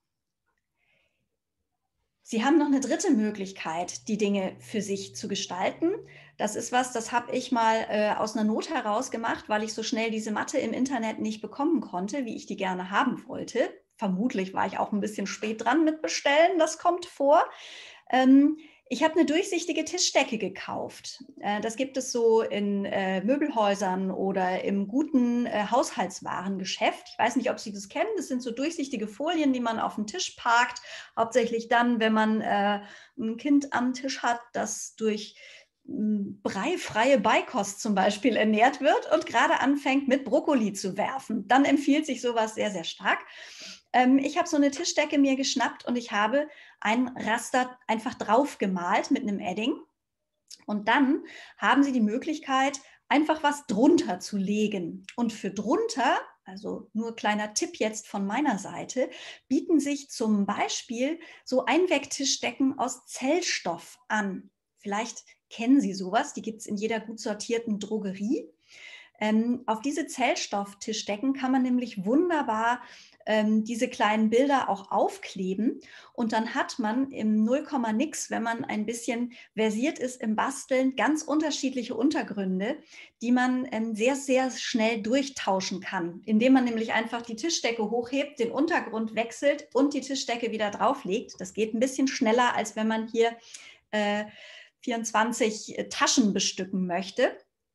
Sie haben noch eine dritte Möglichkeit, die Dinge für sich zu gestalten. Das ist was, das habe ich mal äh, aus einer Not heraus gemacht, weil ich so schnell diese Matte im Internet nicht bekommen konnte, wie ich die gerne haben wollte. Vermutlich war ich auch ein bisschen spät dran mit Bestellen, das kommt vor. Ähm, Ich habe eine durchsichtige Tischdecke gekauft. Äh, das gibt es so in äh, Möbelhäusern oder im guten äh, Haushaltswarengeschäft. Ich weiß nicht, ob Sie das kennen. Das sind so durchsichtige Folien, die man auf den Tisch parkt. Hauptsächlich dann, wenn man äh, ein Kind am Tisch hat, das durch breifreie Beikost zum Beispiel ernährt wird und gerade anfängt mit Brokkoli zu werfen. Dann empfiehlt sich sowas sehr, sehr stark. Ähm, ich habe so eine Tischdecke mir geschnappt und ich habe ein Raster einfach drauf gemalt mit einem Edding. Und dann haben Sie die Möglichkeit, einfach was drunter zu legen. Und für drunter, also nur kleiner Tipp jetzt von meiner Seite, bieten sich zum Beispiel so Einwegtischdecken aus Zellstoff an. Vielleicht kennen Sie sowas, die gibt es in jeder gut sortierten Drogerie. Ähm, auf diese Zellstofftischdecken kann man nämlich wunderbar ähm, diese kleinen Bilder auch aufkleben und dann hat man im null, nix, wenn man ein bisschen versiert ist im Basteln, ganz unterschiedliche Untergründe, die man ähm, sehr, sehr schnell durchtauschen kann, indem man nämlich einfach die Tischdecke hochhebt, den Untergrund wechselt und die Tischdecke wieder drauflegt. Das geht ein bisschen schneller, als wenn man hier äh, vierundzwanzig Taschen bestücken möchte.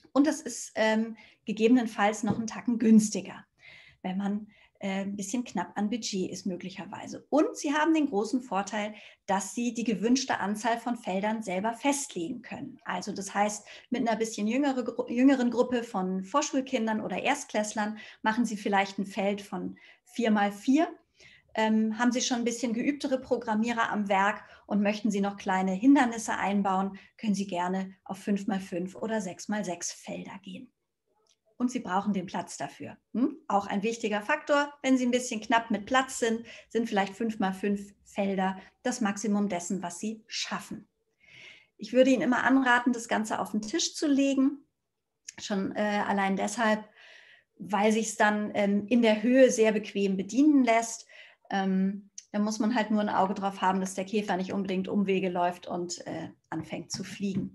Und das ist ähm, gegebenenfalls noch einen Tacken günstiger, wenn man äh, ein bisschen knapp an Budget ist möglicherweise. Und Sie haben den großen Vorteil, dass Sie die gewünschte Anzahl von Feldern selber festlegen können. Also das heißt, mit einer bisschen jüngere, jüngeren Gruppe von Vorschulkindern oder Erstklässlern machen Sie vielleicht ein Feld von vier mal vier. Ähm, haben Sie schon ein bisschen geübtere Programmierer am Werk und möchten Sie noch kleine Hindernisse einbauen, können Sie gerne auf fünf mal fünf oder sechs mal sechs Felder gehen. Und Sie brauchen den Platz dafür. Hm? Auch ein wichtiger Faktor, wenn Sie ein bisschen knapp mit Platz sind, sind vielleicht fünf mal fünf Felder das Maximum dessen, was Sie schaffen. Ich würde Ihnen immer anraten, das Ganze auf den Tisch zu legen, schon äh, allein deshalb, weil sich es dann ähm, in der Höhe sehr bequem bedienen lässt. Ähm, da muss man halt nur ein Auge drauf haben, dass der Käfer nicht unbedingt Umwege läuft und äh, anfängt zu fliegen.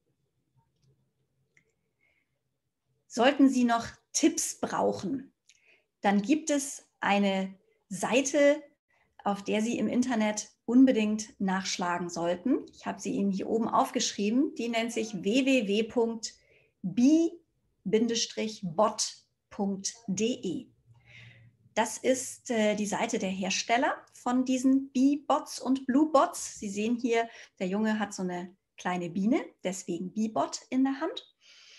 Sollten Sie noch Tipps brauchen, dann gibt es eine Seite, auf der Sie im Internet unbedingt nachschlagen sollten. Ich habe sie Ihnen hier oben aufgeschrieben. Die nennt sich w w w punkt bi Bindestrich bot punkt de. Das ist äh, die Seite der Hersteller von diesen Bee-Bots und Blue-Bots. Sie sehen hier, der Junge hat so eine kleine Biene, deswegen Bee-Bot in der Hand.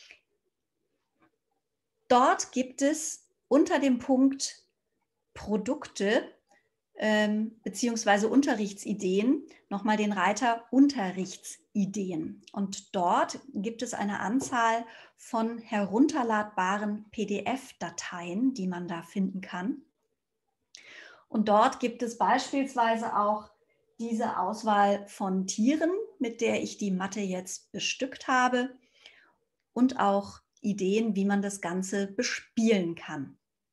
Dort gibt es unter dem Punkt Produkte ähm, beziehungsweise Unterrichtsideen nochmal den Reiter Unterrichtsideen. Und dort gibt es eine Anzahl von herunterladbaren P D F-Dateien, die man da finden kann. Und dort gibt es beispielsweise auch diese Auswahl von Tieren, mit der ich die Matte jetzt bestückt habe, und auch Ideen, wie man das Ganze bespielen kann.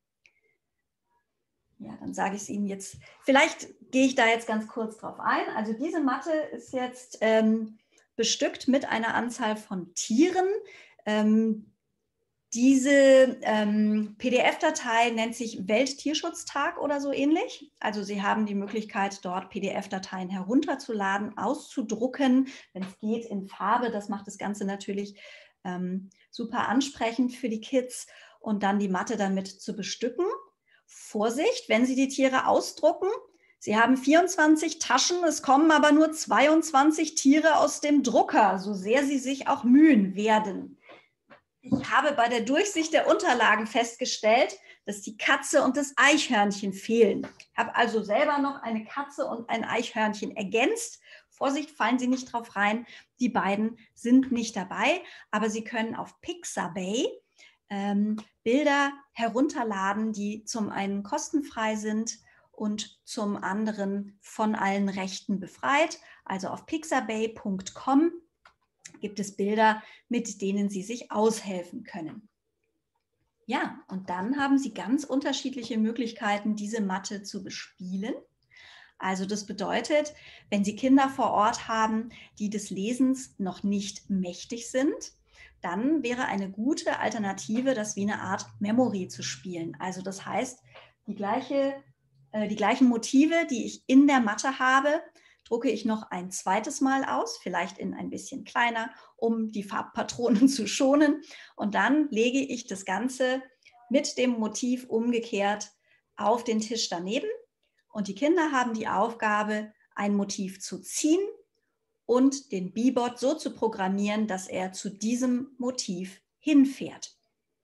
Ja, dann sage ich es Ihnen jetzt. Vielleicht gehe ich da jetzt ganz kurz drauf ein. Also diese Matte ist jetzt ähm, bestückt mit einer Anzahl von Tieren. Ähm, Diese ähm, P D F-Datei nennt sich Welttierschutztag oder so ähnlich. Also Sie haben die Möglichkeit, dort P D F-Dateien herunterzuladen, auszudrucken, wenn es geht, in Farbe. Das macht das Ganze natürlich ähm, super ansprechend für die Kids und dann die Matte damit zu bestücken. Vorsicht, wenn Sie die Tiere ausdrucken, Sie haben vierundzwanzig Taschen, es kommen aber nur zweiundzwanzig Tiere aus dem Drucker, so sehr Sie sich auch mühen werden. Ich habe bei der Durchsicht der Unterlagen festgestellt, dass die Katze und das Eichhörnchen fehlen. Ich habe also selber noch eine Katze und ein Eichhörnchen ergänzt. Vorsicht, fallen Sie nicht drauf rein. Die beiden sind nicht dabei, aber Sie können auf Pixabay ähm, Bilder herunterladen, die zum einen kostenfrei sind und zum anderen von allen Rechten befreit. Also auf pixabay punkt com gibt es Bilder, mit denen Sie sich aushelfen können. Ja, und dann haben Sie ganz unterschiedliche Möglichkeiten, diese Matte zu bespielen. Also das bedeutet, wenn Sie Kinder vor Ort haben, die des Lesens noch nicht mächtig sind, dann wäre eine gute Alternative, das wie eine Art Memory zu spielen. Also das heißt, die, gleiche, äh, die gleichen Motive, die ich in der Matte habe, drucke ich noch ein zweites Mal aus, vielleicht in ein bisschen kleiner, um die Farbpatronen zu schonen. Und dann lege ich das Ganze mit dem Motiv umgekehrt auf den Tisch daneben. Und die Kinder haben die Aufgabe, ein Motiv zu ziehen und den Bee-Bot so zu programmieren, dass er zu diesem Motiv hinfährt.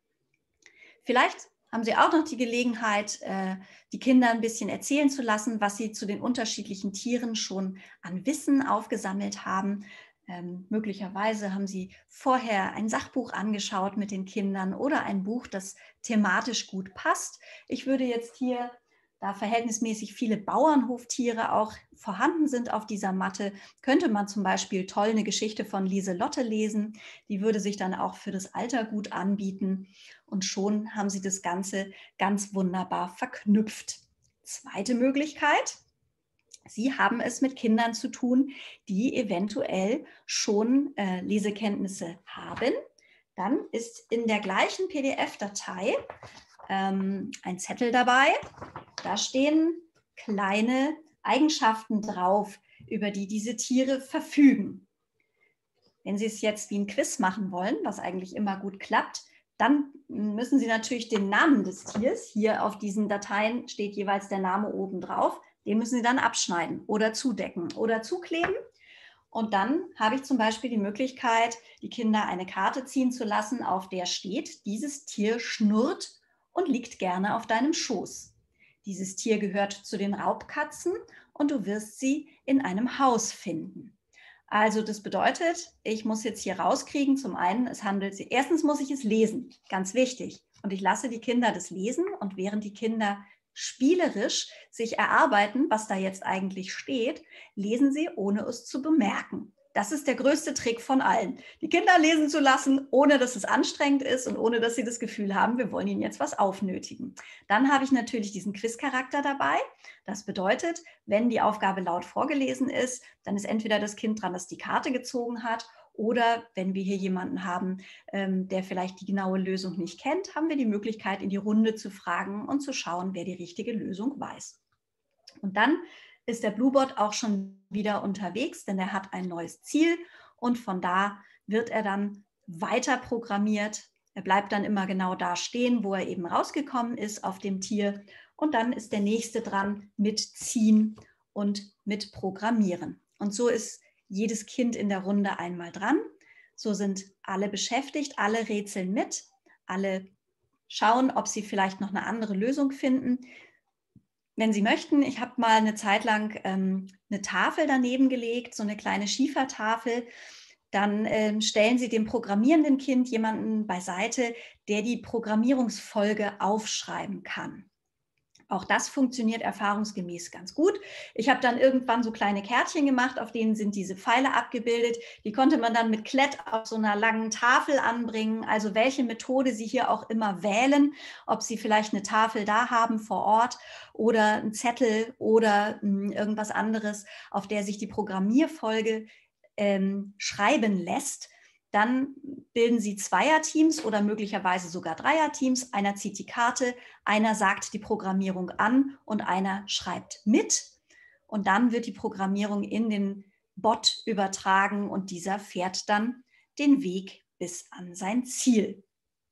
Vielleicht haben Sie auch noch die Gelegenheit, die Kinder ein bisschen erzählen zu lassen, was sie zu den unterschiedlichen Tieren schon an Wissen aufgesammelt haben. Ähm, möglicherweise haben Sie vorher ein Sachbuch angeschaut mit den Kindern oder ein Buch, das thematisch gut passt. Ich würde jetzt hier, da verhältnismäßig viele Bauernhoftiere auch vorhanden sind auf dieser Matte, könnte man zum Beispiel toll eine Geschichte von Lieselotte lesen. Die würde sich dann auch für das Alter gut anbieten. Und schon haben Sie das Ganze ganz wunderbar verknüpft. Zweite Möglichkeit: Sie haben es mit Kindern zu tun, die eventuell schon äh, Lesekenntnisse haben. Dann ist in der gleichen P D F-Datei ähm, ein Zettel dabei. Da stehen kleine Eigenschaften drauf, über die diese Tiere verfügen. Wenn Sie es jetzt wie ein Quiz machen wollen, was eigentlich immer gut klappt, dann müssen Sie natürlich den Namen des Tiers, hier auf diesen Dateien steht jeweils der Name oben drauf, den müssen Sie dann abschneiden oder zudecken oder zukleben. Und dann habe ich zum Beispiel die Möglichkeit, die Kinder eine Karte ziehen zu lassen, auf der steht, dieses Tier schnurrt und liegt gerne auf deinem Schoß. Dieses Tier gehört zu den Raubkatzen und du wirst sie in einem Haus finden. Also das bedeutet, ich muss jetzt hier rauskriegen, zum einen, es handelt sich, erstens muss ich es lesen, ganz wichtig. Und ich lasse die Kinder das lesen und während die Kinder spielerisch sich erarbeiten, was da jetzt eigentlich steht, lesen sie, ohne es zu bemerken. Das ist der größte Trick von allen. Die Kinder lesen zu lassen, ohne dass es anstrengend ist und ohne dass sie das Gefühl haben, wir wollen ihnen jetzt was aufnötigen. Dann habe ich natürlich diesen Quiz-Charakter dabei. Das bedeutet, wenn die Aufgabe laut vorgelesen ist, dann ist entweder das Kind dran, das die Karte gezogen hat, oder wenn wir hier jemanden haben, ähm, der vielleicht die genaue Lösung nicht kennt, haben wir die Möglichkeit, in die Runde zu fragen und zu schauen, wer die richtige Lösung weiß. Und dann ist der Bluebot auch schon wieder unterwegs, denn er hat ein neues Ziel und von da wird er dann weiter programmiert. Er bleibt dann immer genau da stehen, wo er eben rausgekommen ist auf dem Tier und dann ist der nächste dran mit Ziehen und mit Programmieren. Und so ist jedes Kind in der Runde einmal dran. So sind alle beschäftigt, alle rätseln mit, alle schauen, ob sie vielleicht noch eine andere Lösung finden. Wenn Sie möchten, ich habe mal eine Zeit lang ähm, eine Tafel daneben gelegt, so eine kleine Schiefertafel. Dann ähm, stellen Sie dem programmierenden Kind jemanden beiseite, der die Programmierungsfolge aufschreiben kann. Auch das funktioniert erfahrungsgemäß ganz gut. Ich habe dann irgendwann so kleine Kärtchen gemacht, auf denen sind diese Pfeile abgebildet. Die konnte man dann mit Klett auf so einer langen Tafel anbringen. Also welche Methode Sie hier auch immer wählen, ob Sie vielleicht eine Tafel da haben vor Ort oder einen Zettel oder mh, irgendwas anderes, auf der sich die Programmierfolge ähm, schreiben lässt. Dann bilden Sie Zweierteams oder möglicherweise sogar Dreierteams. Einer zieht die Karte, einer sagt die Programmierung an und einer schreibt mit. Und dann wird die Programmierung in den Bot übertragen und dieser fährt dann den Weg bis an sein Ziel.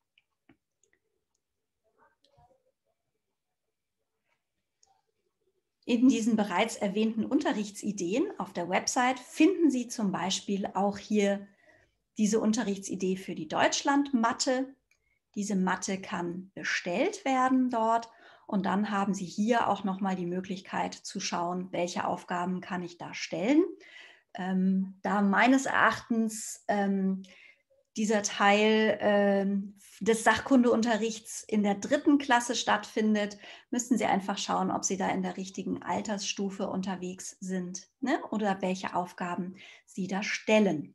In diesen bereits erwähnten Unterrichtsideen auf der Website finden Sie zum Beispiel auch hier diese Unterrichtsidee für die Deutschland-Matte. Diese Matte kann bestellt werden dort und dann haben Sie hier auch nochmal die Möglichkeit zu schauen, welche Aufgaben kann ich da stellen. Ähm, da meines Erachtens ähm, dieser Teil ähm, des Sachkundeunterrichts in der dritten Klasse stattfindet, müssen Sie einfach schauen, ob Sie da in der richtigen Altersstufe unterwegs sind, ne? Oder welche Aufgaben Sie da stellen.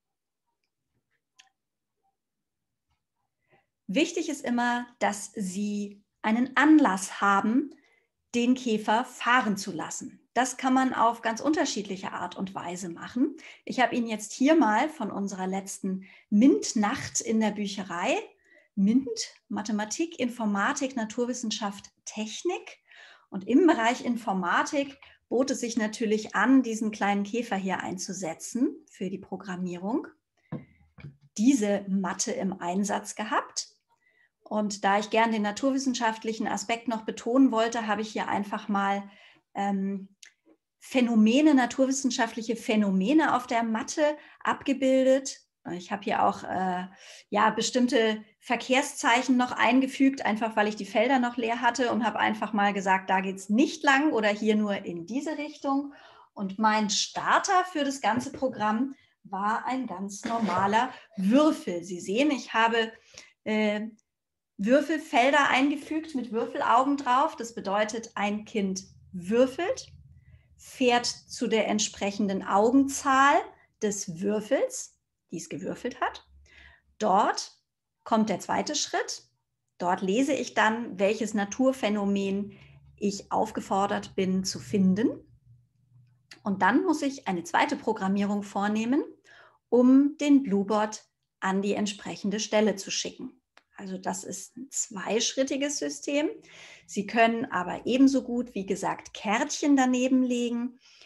Wichtig ist immer, dass Sie einen Anlass haben, den Käfer fahren zu lassen. Das kann man auf ganz unterschiedliche Art und Weise machen. Ich habe Ihnen jetzt hier mal von unserer letzten MINT-Nacht in der Bücherei, MINT, Mathematik, Informatik, Naturwissenschaft, Technik. Und im Bereich Informatik bot es sich natürlich an, diesen kleinen Käfer hier einzusetzen für die Programmierung. Diese Matte im Einsatz gehabt. Und da ich gern den naturwissenschaftlichen Aspekt noch betonen wollte, habe ich hier einfach mal ähm, Phänomene, naturwissenschaftliche Phänomene auf der Matte abgebildet. Ich habe hier auch äh, ja, bestimmte Verkehrszeichen noch eingefügt, einfach weil ich die Felder noch leer hatte und habe einfach mal gesagt, da geht es nicht lang oder hier nur in diese Richtung. Und mein Starter für das ganze Programm war ein ganz normaler Würfel. Sie sehen, ich habe äh, Würfelfelder eingefügt mit Würfelaugen drauf. Das bedeutet, ein Kind würfelt, fährt zu der entsprechenden Augenzahl des Würfels, die es gewürfelt hat. Dort kommt der zweite Schritt. Dort lese ich dann, welches Naturphänomen ich aufgefordert bin zu finden. Und dann muss ich eine zweite Programmierung vornehmen, um den Bluebot an die entsprechende Stelle zu schicken. Also das ist ein zweischrittiges System. Sie können aber ebenso gut, wie gesagt, Kärtchen daneben legen.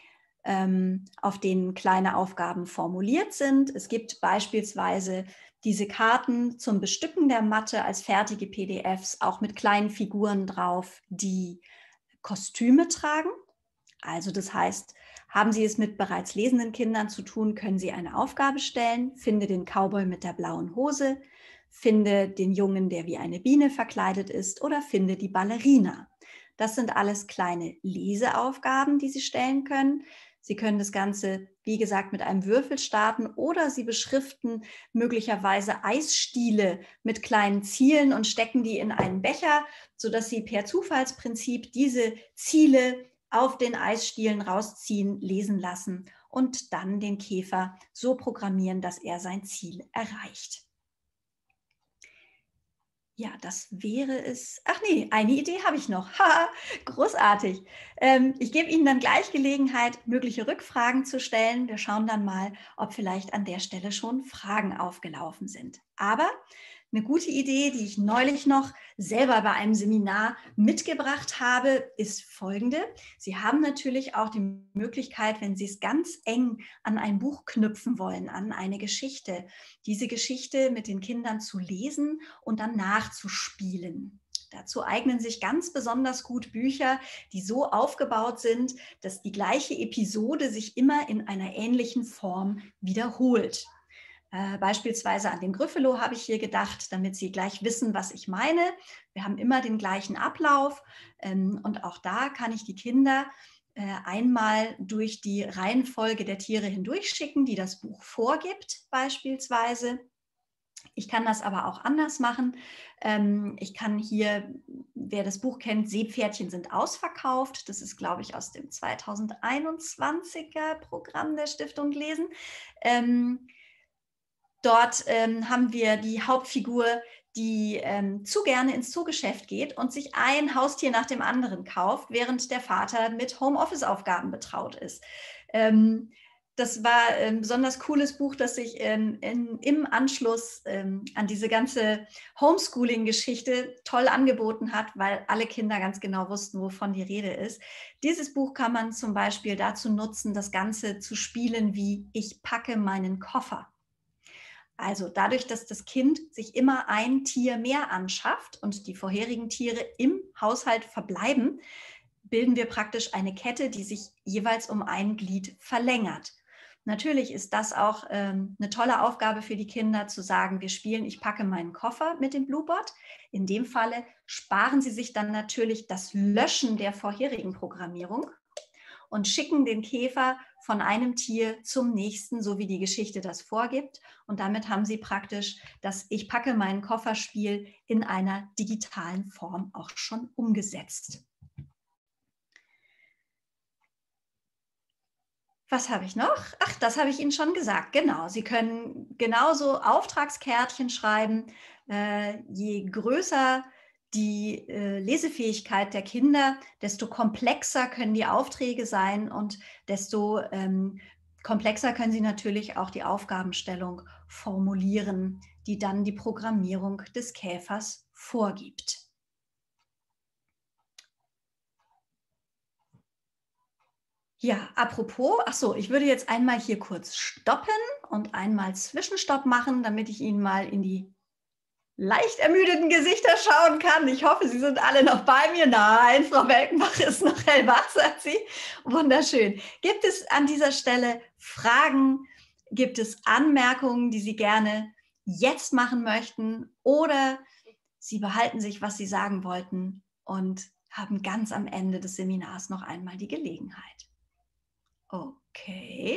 ähm, auf denen kleine Aufgaben formuliert sind. Es gibt beispielsweise diese Karten zum Bestücken der Matte als fertige P D Fs, auch mit kleinen Figuren drauf, die Kostüme tragen. Also das heißt, haben Sie es mit bereits lesenden Kindern zu tun, können Sie eine Aufgabe stellen. Finde den Cowboy mit der blauen Hose, finde den Jungen, der wie eine Biene verkleidet ist, oder finde die Ballerina. Das sind alles kleine Leseaufgaben, die Sie stellen können. Sie können das Ganze, wie gesagt, mit einem Würfel starten oder Sie beschriften möglicherweise Eisstiele mit kleinen Zielen und stecken die in einen Becher, sodass Sie per Zufallsprinzip diese Ziele auf den Eisstielen rausziehen, lesen lassen und dann den Käfer so programmieren, dass er sein Ziel erreicht. Ja, das wäre es. Ach nee, eine Idee habe ich noch. Haha, großartig. Ähm, ich gebe Ihnen dann gleich Gelegenheit, mögliche Rückfragen zu stellen. Wir schauen dann mal, ob vielleicht an der Stelle schon Fragen aufgelaufen sind. Aber eine gute Idee, die ich neulich noch selber bei einem Seminar mitgebracht habe, ist folgende. Sie haben natürlich auch die Möglichkeit, wenn Sie es ganz eng an ein Buch knüpfen wollen, an eine Geschichte, diese Geschichte mit den Kindern zu lesen und dann nachzuspielen. Dazu eignen sich ganz besonders gut Bücher, die so aufgebaut sind, dass die gleiche Episode sich immer in einer ähnlichen Form wiederholt. Äh, beispielsweise an den Gryffalo habe ich hier gedacht, damit Sie gleich wissen, was ich meine. Wir haben immer den gleichen Ablauf ähm, und auch da kann ich die Kinder äh, einmal durch die Reihenfolge der Tiere hindurchschicken, die das Buch vorgibt beispielsweise. Ich kann das aber auch anders machen. Ähm, ich kann hier, wer das Buch kennt, Seepferdchen sind ausverkauft. Das ist, glaube ich, aus dem zweitausendeinundzwanziger Programm der Stiftung lesen. Ähm, Dort ähm, haben wir die Hauptfigur, die ähm, zu gerne ins Zoogeschäft geht und sich ein Haustier nach dem anderen kauft, während der Vater mit Homeoffice-Aufgaben betraut ist. Ähm, das war ein besonders cooles Buch, das sich ähm, in, im Anschluss ähm, an diese ganze Homeschooling-Geschichte toll angeboten hat, weil alle Kinder ganz genau wussten, wovon die Rede ist. Dieses Buch kann man zum Beispiel dazu nutzen, das Ganze zu spielen wie ich packe meinen Koffer. Also dadurch, dass das Kind sich immer ein Tier mehr anschafft und die vorherigen Tiere im Haushalt verbleiben, bilden wir praktisch eine Kette, die sich jeweils um ein Glied verlängert. Natürlich ist das auch ähm, eine tolle Aufgabe für die Kinder, zu sagen, wir spielen, ich packe meinen Koffer mit dem Bluebot. In dem Falle sparen sie sich dann natürlich das Löschen der vorherigen Programmierung und schicken den Käfer von einem Tier zum nächsten, so wie die Geschichte das vorgibt. Und damit haben Sie praktisch das Ich packe meinen Kofferspiel in einer digitalen Form auch schon umgesetzt. Was habe ich noch? Ach, das habe ich Ihnen schon gesagt. Genau, Sie können genauso Auftragskärtchen schreiben. Äh, je größer die äh, Lesefähigkeit der Kinder, desto komplexer können die Aufträge sein und desto ähm, komplexer können Sie natürlich auch die Aufgabenstellung formulieren, die dann die Programmierung des Käfers vorgibt. Ja, apropos, ach so, ich würde jetzt einmal hier kurz stoppen und einmal Zwischenstopp machen, damit ich Ihnen mal in die leicht ermüdeten Gesichter schauen kann. Ich hoffe, Sie sind alle noch bei mir. Nein, Frau Welkenbach ist noch hellwach, sagt sie. Wunderschön. Gibt es an dieser Stelle Fragen? Gibt es Anmerkungen, die Sie gerne jetzt machen möchten? Oder Sie behalten sich, was Sie sagen wollten und haben ganz am Ende des Seminars noch einmal die Gelegenheit. Okay.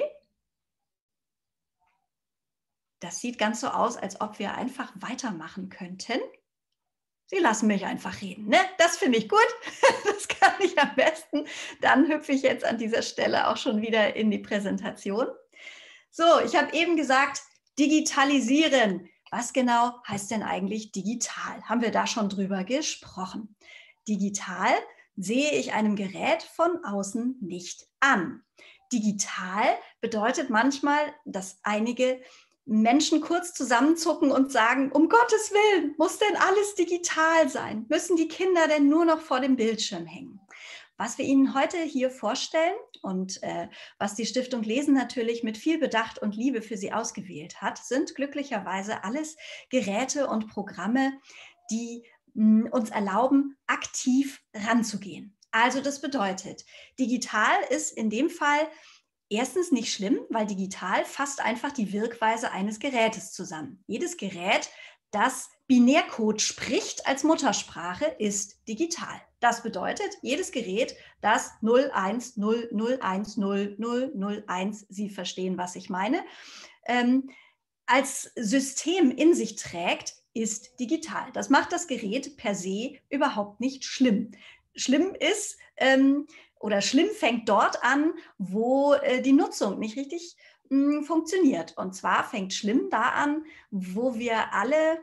Das sieht ganz so aus, als ob wir einfach weitermachen könnten. Sie lassen mich einfach reden, ne? Das finde ich gut. Das kann ich am besten. Dann hüpfe ich jetzt an dieser Stelle auch schon wieder in die Präsentation. So, ich habe eben gesagt, digitalisieren. Was genau heißt denn eigentlich digital? Haben wir da schon drüber gesprochen? Digital sehe ich einem Gerät von außen nicht an. Digital bedeutet manchmal, dass einige Menschen kurz zusammenzucken und sagen, um Gottes Willen, muss denn alles digital sein? Müssen die Kinder denn nur noch vor dem Bildschirm hängen? Was wir Ihnen heute hier vorstellen und äh, was die Stiftung Lesen natürlich mit viel Bedacht und Liebe für Sie ausgewählt hat, sind glücklicherweise alles Geräte und Programme, die mh, uns erlauben, aktiv ranzugehen. Also das bedeutet, digital ist in dem Fall erstens nicht schlimm, weil digital fasst einfach die Wirkweise eines Gerätes zusammen. Jedes Gerät, das Binärcode spricht als Muttersprache, ist digital. Das bedeutet, jedes Gerät, das null eins null null eins null null null eins, Sie verstehen, was ich meine, ähm, als System in sich trägt, ist digital. Das macht das Gerät per se überhaupt nicht schlimm. Schlimm ist, ähm, oder schlimm fängt dort an, wo äh, die Nutzung nicht richtig mh, funktioniert. Und zwar fängt schlimm da an, wo wir alle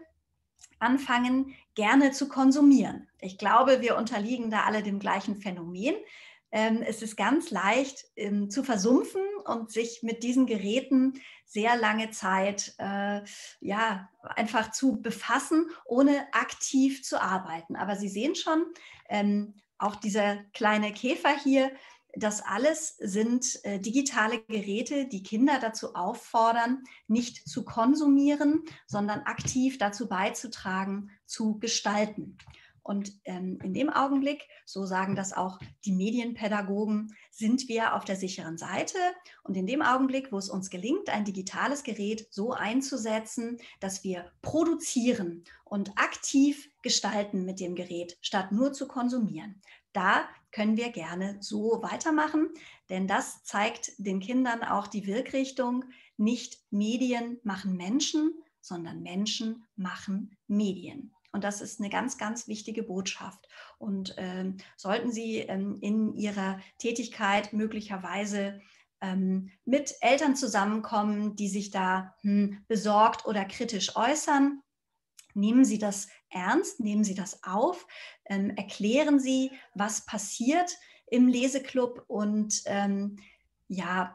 anfangen, gerne zu konsumieren. Ich glaube, wir unterliegen da alle dem gleichen Phänomen. Ähm, es ist ganz leicht ähm, zu versumpfen und sich mit diesen Geräten sehr lange Zeit äh, ja, einfach zu befassen, ohne aktiv zu arbeiten. Aber Sie sehen schon, ähm, auch dieser kleine Käfer hier, das alles sind äh, digitale Geräte, die Kinder dazu auffordern, nicht zu konsumieren, sondern aktiv dazu beizutragen, zu gestalten. Und ähm, in dem Augenblick, so sagen das auch die Medienpädagogen, sind wir auf der sicheren Seite. Und in dem Augenblick, wo es uns gelingt, ein digitales Gerät so einzusetzen, dass wir produzieren und aktiv gestalten mit dem Gerät, statt nur zu konsumieren, da können wir gerne so weitermachen, denn das zeigt den Kindern auch die Wirkrichtung. Nicht Medien machen Menschen, sondern Menschen machen Medien. Und das ist eine ganz, ganz wichtige Botschaft. Und ähm, sollten Sie ähm, in Ihrer Tätigkeit möglicherweise ähm, mit Eltern zusammenkommen, die sich da hm, besorgt oder kritisch äußern, nehmen Sie das ernst, nehmen Sie das auf, ähm, erklären Sie, was passiert im Leseclub und ähm, ja,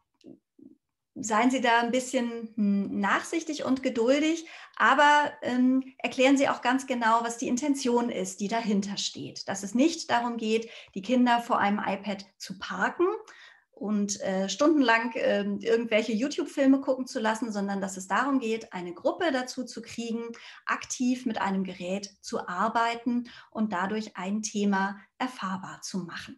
seien Sie da ein bisschen hm, nachsichtig und geduldig, aber ähm, erklären Sie auch ganz genau, was die Intention ist, die dahinter steht. Dass es nicht darum geht, die Kinder vor einem iPad zu parken und äh, stundenlang äh, irgendwelche YouTube-Filme gucken zu lassen, sondern dass es darum geht, eine Gruppe dazu zu kriegen, aktiv mit einem Gerät zu arbeiten und dadurch ein Thema erfahrbar zu machen.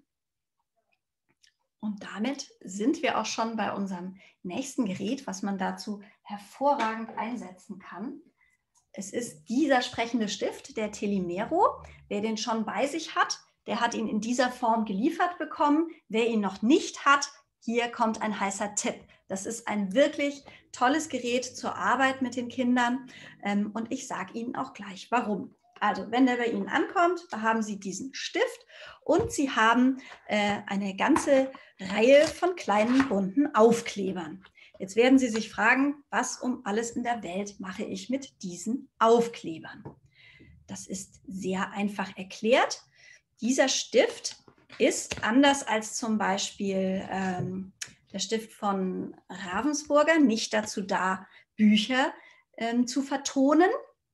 Und damit sind wir auch schon bei unserem nächsten Gerät, was man dazu hervorragend einsetzen kann. Es ist dieser sprechende Stift, der Telimero. Wer den schon bei sich hat, der hat ihn in dieser Form geliefert bekommen. Wer ihn noch nicht hat, hier kommt ein heißer Tipp. Das ist ein wirklich tolles Gerät zur Arbeit mit den Kindern. Und ich sage Ihnen auch gleich, warum. Also, wenn der bei Ihnen ankommt, da haben Sie diesen Stift und Sie haben äh, eine ganze Reihe von kleinen bunten Aufklebern. Jetzt werden Sie sich fragen, was um alles in der Welt mache ich mit diesen Aufklebern? Das ist sehr einfach erklärt. Dieser Stift ist anders als zum Beispiel ähm, der Stift von Ravensburger nicht dazu da, Bücher ähm, zu vertonen,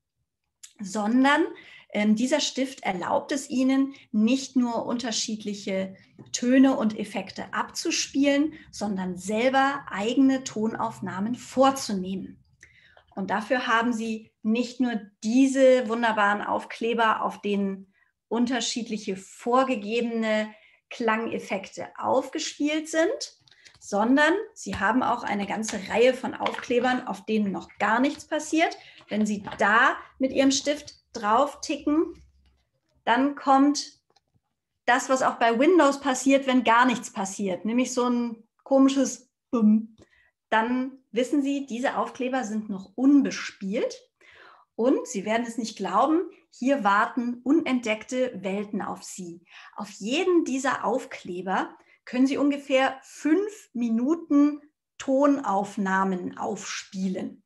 sondern ähm, dieser Stift erlaubt es Ihnen, nicht nur unterschiedliche Töne und Effekte abzuspielen, sondern selber eigene Tonaufnahmen vorzunehmen. Und dafür haben Sie nicht nur diese wunderbaren Aufkleber, auf denen unterschiedliche vorgegebene Klangeffekte aufgespielt sind, sondern Sie haben auch eine ganze Reihe von Aufklebern, auf denen noch gar nichts passiert. Wenn Sie da mit Ihrem Stift drauf ticken, dann kommt das, was auch bei Windows passiert, wenn gar nichts passiert, nämlich so ein komisches Bumm. Dann wissen Sie, diese Aufkleber sind noch unbespielt und Sie werden es nicht glauben, hier warten unentdeckte Welten auf Sie. Auf jeden dieser Aufkleber können Sie ungefähr fünf Minuten Tonaufnahmen aufspielen.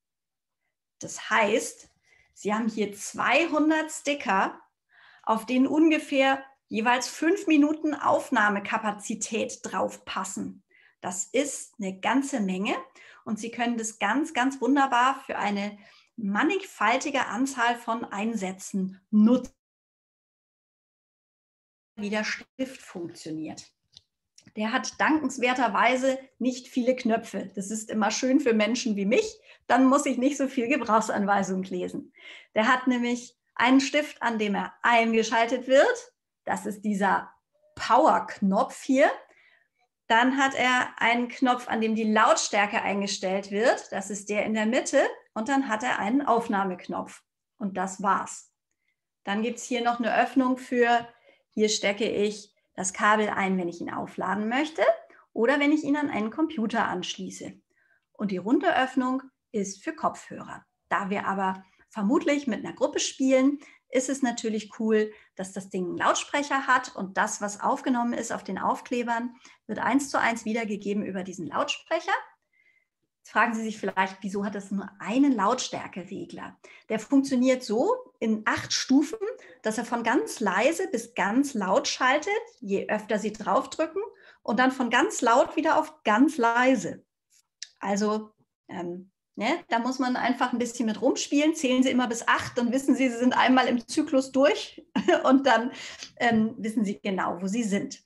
Das heißt, Sie haben hier zweihundert Sticker, auf denen ungefähr jeweils fünf Minuten Aufnahmekapazität drauf passen. Das ist eine ganze Menge und Sie können das ganz, ganz wunderbar für eine mannigfaltige Anzahl von Einsätzen nutzen. wie der Stift funktioniert. Der hat dankenswerterweise nicht viele Knöpfe. Das ist immer schön für Menschen wie mich. Dann muss ich nicht so viel Gebrauchsanweisung lesen. Der hat nämlich einen Stift, an dem er eingeschaltet wird. Das ist dieser Power-Knopf hier. Dann hat er einen Knopf, an dem die Lautstärke eingestellt wird. Das ist der in der Mitte. Und dann hat er einen Aufnahmeknopf. Und das war's. Dann gibt es hier noch eine Öffnung für, hier stecke ich das Kabel ein, wenn ich ihn aufladen möchte oder wenn ich ihn an einen Computer anschließe. Und die runde Öffnung ist für Kopfhörer. Da wir aber vermutlich mit einer Gruppe spielen, ist es natürlich cool, dass das Ding einen Lautsprecher hat und das, was aufgenommen ist auf den Aufklebern, wird eins zu eins wiedergegeben über diesen Lautsprecher. Jetzt fragen Sie sich vielleicht, wieso hat das nur einen Lautstärkeregler? Der funktioniert so in acht Stufen, dass er von ganz leise bis ganz laut schaltet, je öfter Sie draufdrücken, und dann von ganz laut wieder auf ganz leise. Also ähm, ne, da muss man einfach ein bisschen mit rumspielen. Zählen Sie immer bis acht, dann wissen Sie, Sie sind einmal im Zyklus durch und dann ähm, wissen Sie genau, wo Sie sind.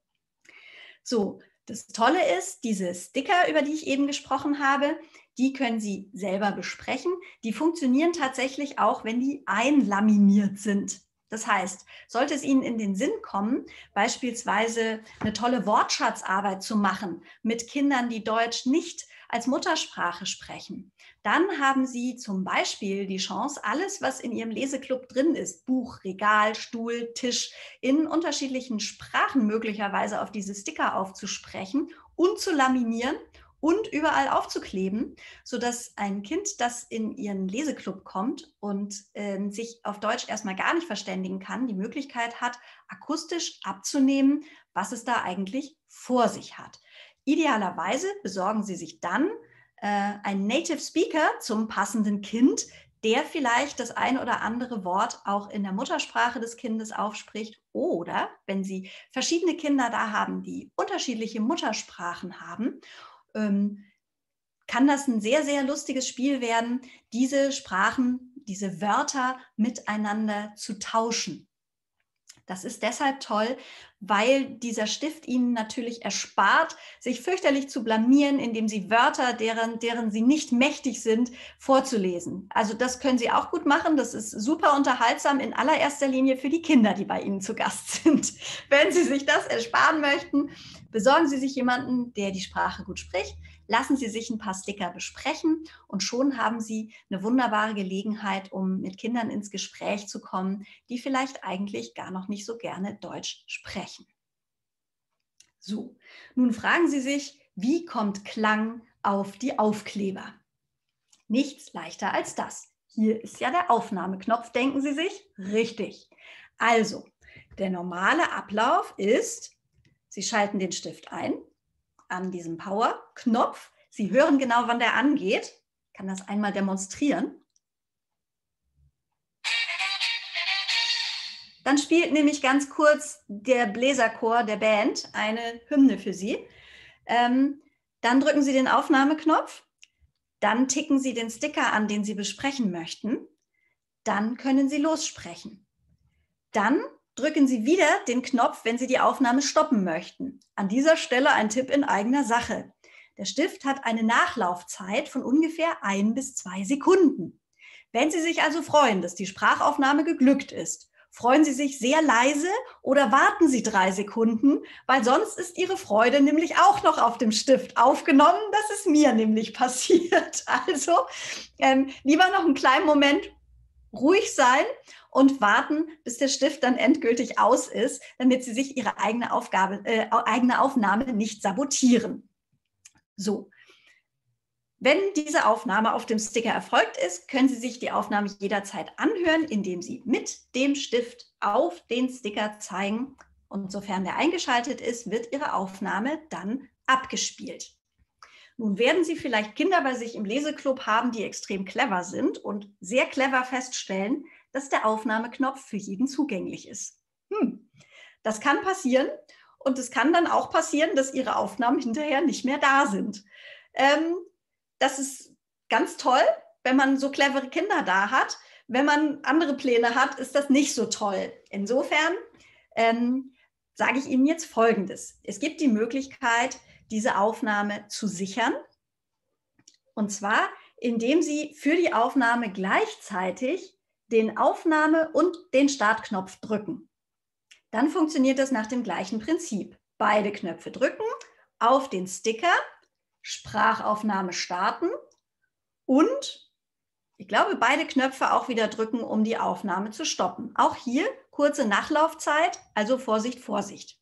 So. Das Tolle ist, diese Sticker, über die ich eben gesprochen habe, die können Sie selber besprechen. Die funktionieren tatsächlich auch, wenn die einlaminiert sind. Das heißt, sollte es Ihnen in den Sinn kommen, beispielsweise eine tolle Wortschatzarbeit zu machen mit Kindern, die Deutsch nicht als Muttersprache sprechen, dann haben Sie zum Beispiel die Chance, alles, was in Ihrem Leseclub drin ist, Buch, Regal, Stuhl, Tisch, in unterschiedlichen Sprachen möglicherweise auf diese Sticker aufzusprechen und zu laminieren und überall aufzukleben, sodass ein Kind, das in Ihren Leseclub kommt und äh, sich auf Deutsch erstmal gar nicht verständigen kann, die Möglichkeit hat, akustisch abzunehmen, was es da eigentlich vor sich hat. Idealerweise besorgen Sie sich dann äh, einen Native Speaker zum passenden Kind, der vielleicht das ein oder andere Wort auch in der Muttersprache des Kindes aufspricht. Oder wenn Sie verschiedene Kinder da haben, die unterschiedliche Muttersprachen haben, ähm, kann das ein sehr, sehr lustiges Spiel werden, diese Sprachen, diese Wörter miteinander zu tauschen. Das ist deshalb toll, weil dieser Stift Ihnen natürlich erspart, sich fürchterlich zu blamieren, indem Sie Wörter, deren, deren Sie nicht mächtig sind, vorzulesen. Also das können Sie auch gut machen. Das ist super unterhaltsam, in allererster Linie für die Kinder, die bei Ihnen zu Gast sind. Wenn Sie sich das ersparen möchten, besorgen Sie sich jemanden, der die Sprache gut spricht. Lassen Sie sich ein paar Sticker besprechen und schon haben Sie eine wunderbare Gelegenheit, um mit Kindern ins Gespräch zu kommen, die vielleicht eigentlich gar noch nicht so gerne Deutsch sprechen. So, nun fragen Sie sich, wie kommt Klang auf die Aufkleber? Nichts leichter als das. Hier ist ja der Aufnahmeknopf, denken Sie sich? Richtig. Also, der normale Ablauf ist, Sie schalten den Stift ein an diesem Power-Knopf. Sie hören genau, wann der angeht. Ich kann das einmal demonstrieren. Dann spielt nämlich ganz kurz der Bläserchor der Band eine Hymne für Sie. Ähm, dann drücken Sie den Aufnahmeknopf. Dann ticken Sie den Sticker an, den Sie besprechen möchten. Dann können Sie lossprechen. Dann drücken Sie wieder den Knopf, wenn Sie die Aufnahme stoppen möchten. An dieser Stelle ein Tipp in eigener Sache. Der Stift hat eine Nachlaufzeit von ungefähr ein bis zwei Sekunden. Wenn Sie sich also freuen, dass die Sprachaufnahme geglückt ist, freuen Sie sich sehr leise oder warten Sie drei Sekunden, weil sonst ist Ihre Freude nämlich auch noch auf dem Stift aufgenommen. Das ist mir nämlich passiert. Also ähm, lieber noch einen kleinen Moment ruhig sein und warten, bis der Stift dann endgültig aus ist, damit Sie sich Ihre eigene Aufgabe, äh, eigene Aufnahme nicht sabotieren. So, wenn diese Aufnahme auf dem Sticker erfolgt ist, können Sie sich die Aufnahme jederzeit anhören, indem Sie mit dem Stift auf den Sticker zeigen. Und sofern der eingeschaltet ist, wird Ihre Aufnahme dann abgespielt. Nun werden Sie vielleicht Kinder bei sich im Leseclub haben, die extrem clever sind und sehr clever feststellen, dass der Aufnahmeknopf für jeden zugänglich ist. Hm, das kann passieren und es kann dann auch passieren, dass Ihre Aufnahmen hinterher nicht mehr da sind. Ähm, das ist ganz toll, wenn man so clevere Kinder da hat. Wenn man andere Pläne hat, ist das nicht so toll. Insofern ähm, sage ich Ihnen jetzt Folgendes. Es gibt die Möglichkeit, diese Aufnahme zu sichern. Und zwar, indem Sie für die Aufnahme gleichzeitig den Aufnahme- und den Startknopf drücken. Dann funktioniert das nach dem gleichen Prinzip. Beide Knöpfe drücken, auf den Sticker, Sprachaufnahme starten und ich glaube, beide Knöpfe auch wieder drücken, um die Aufnahme zu stoppen. Auch hier kurze Nachlaufzeit, also Vorsicht, Vorsicht.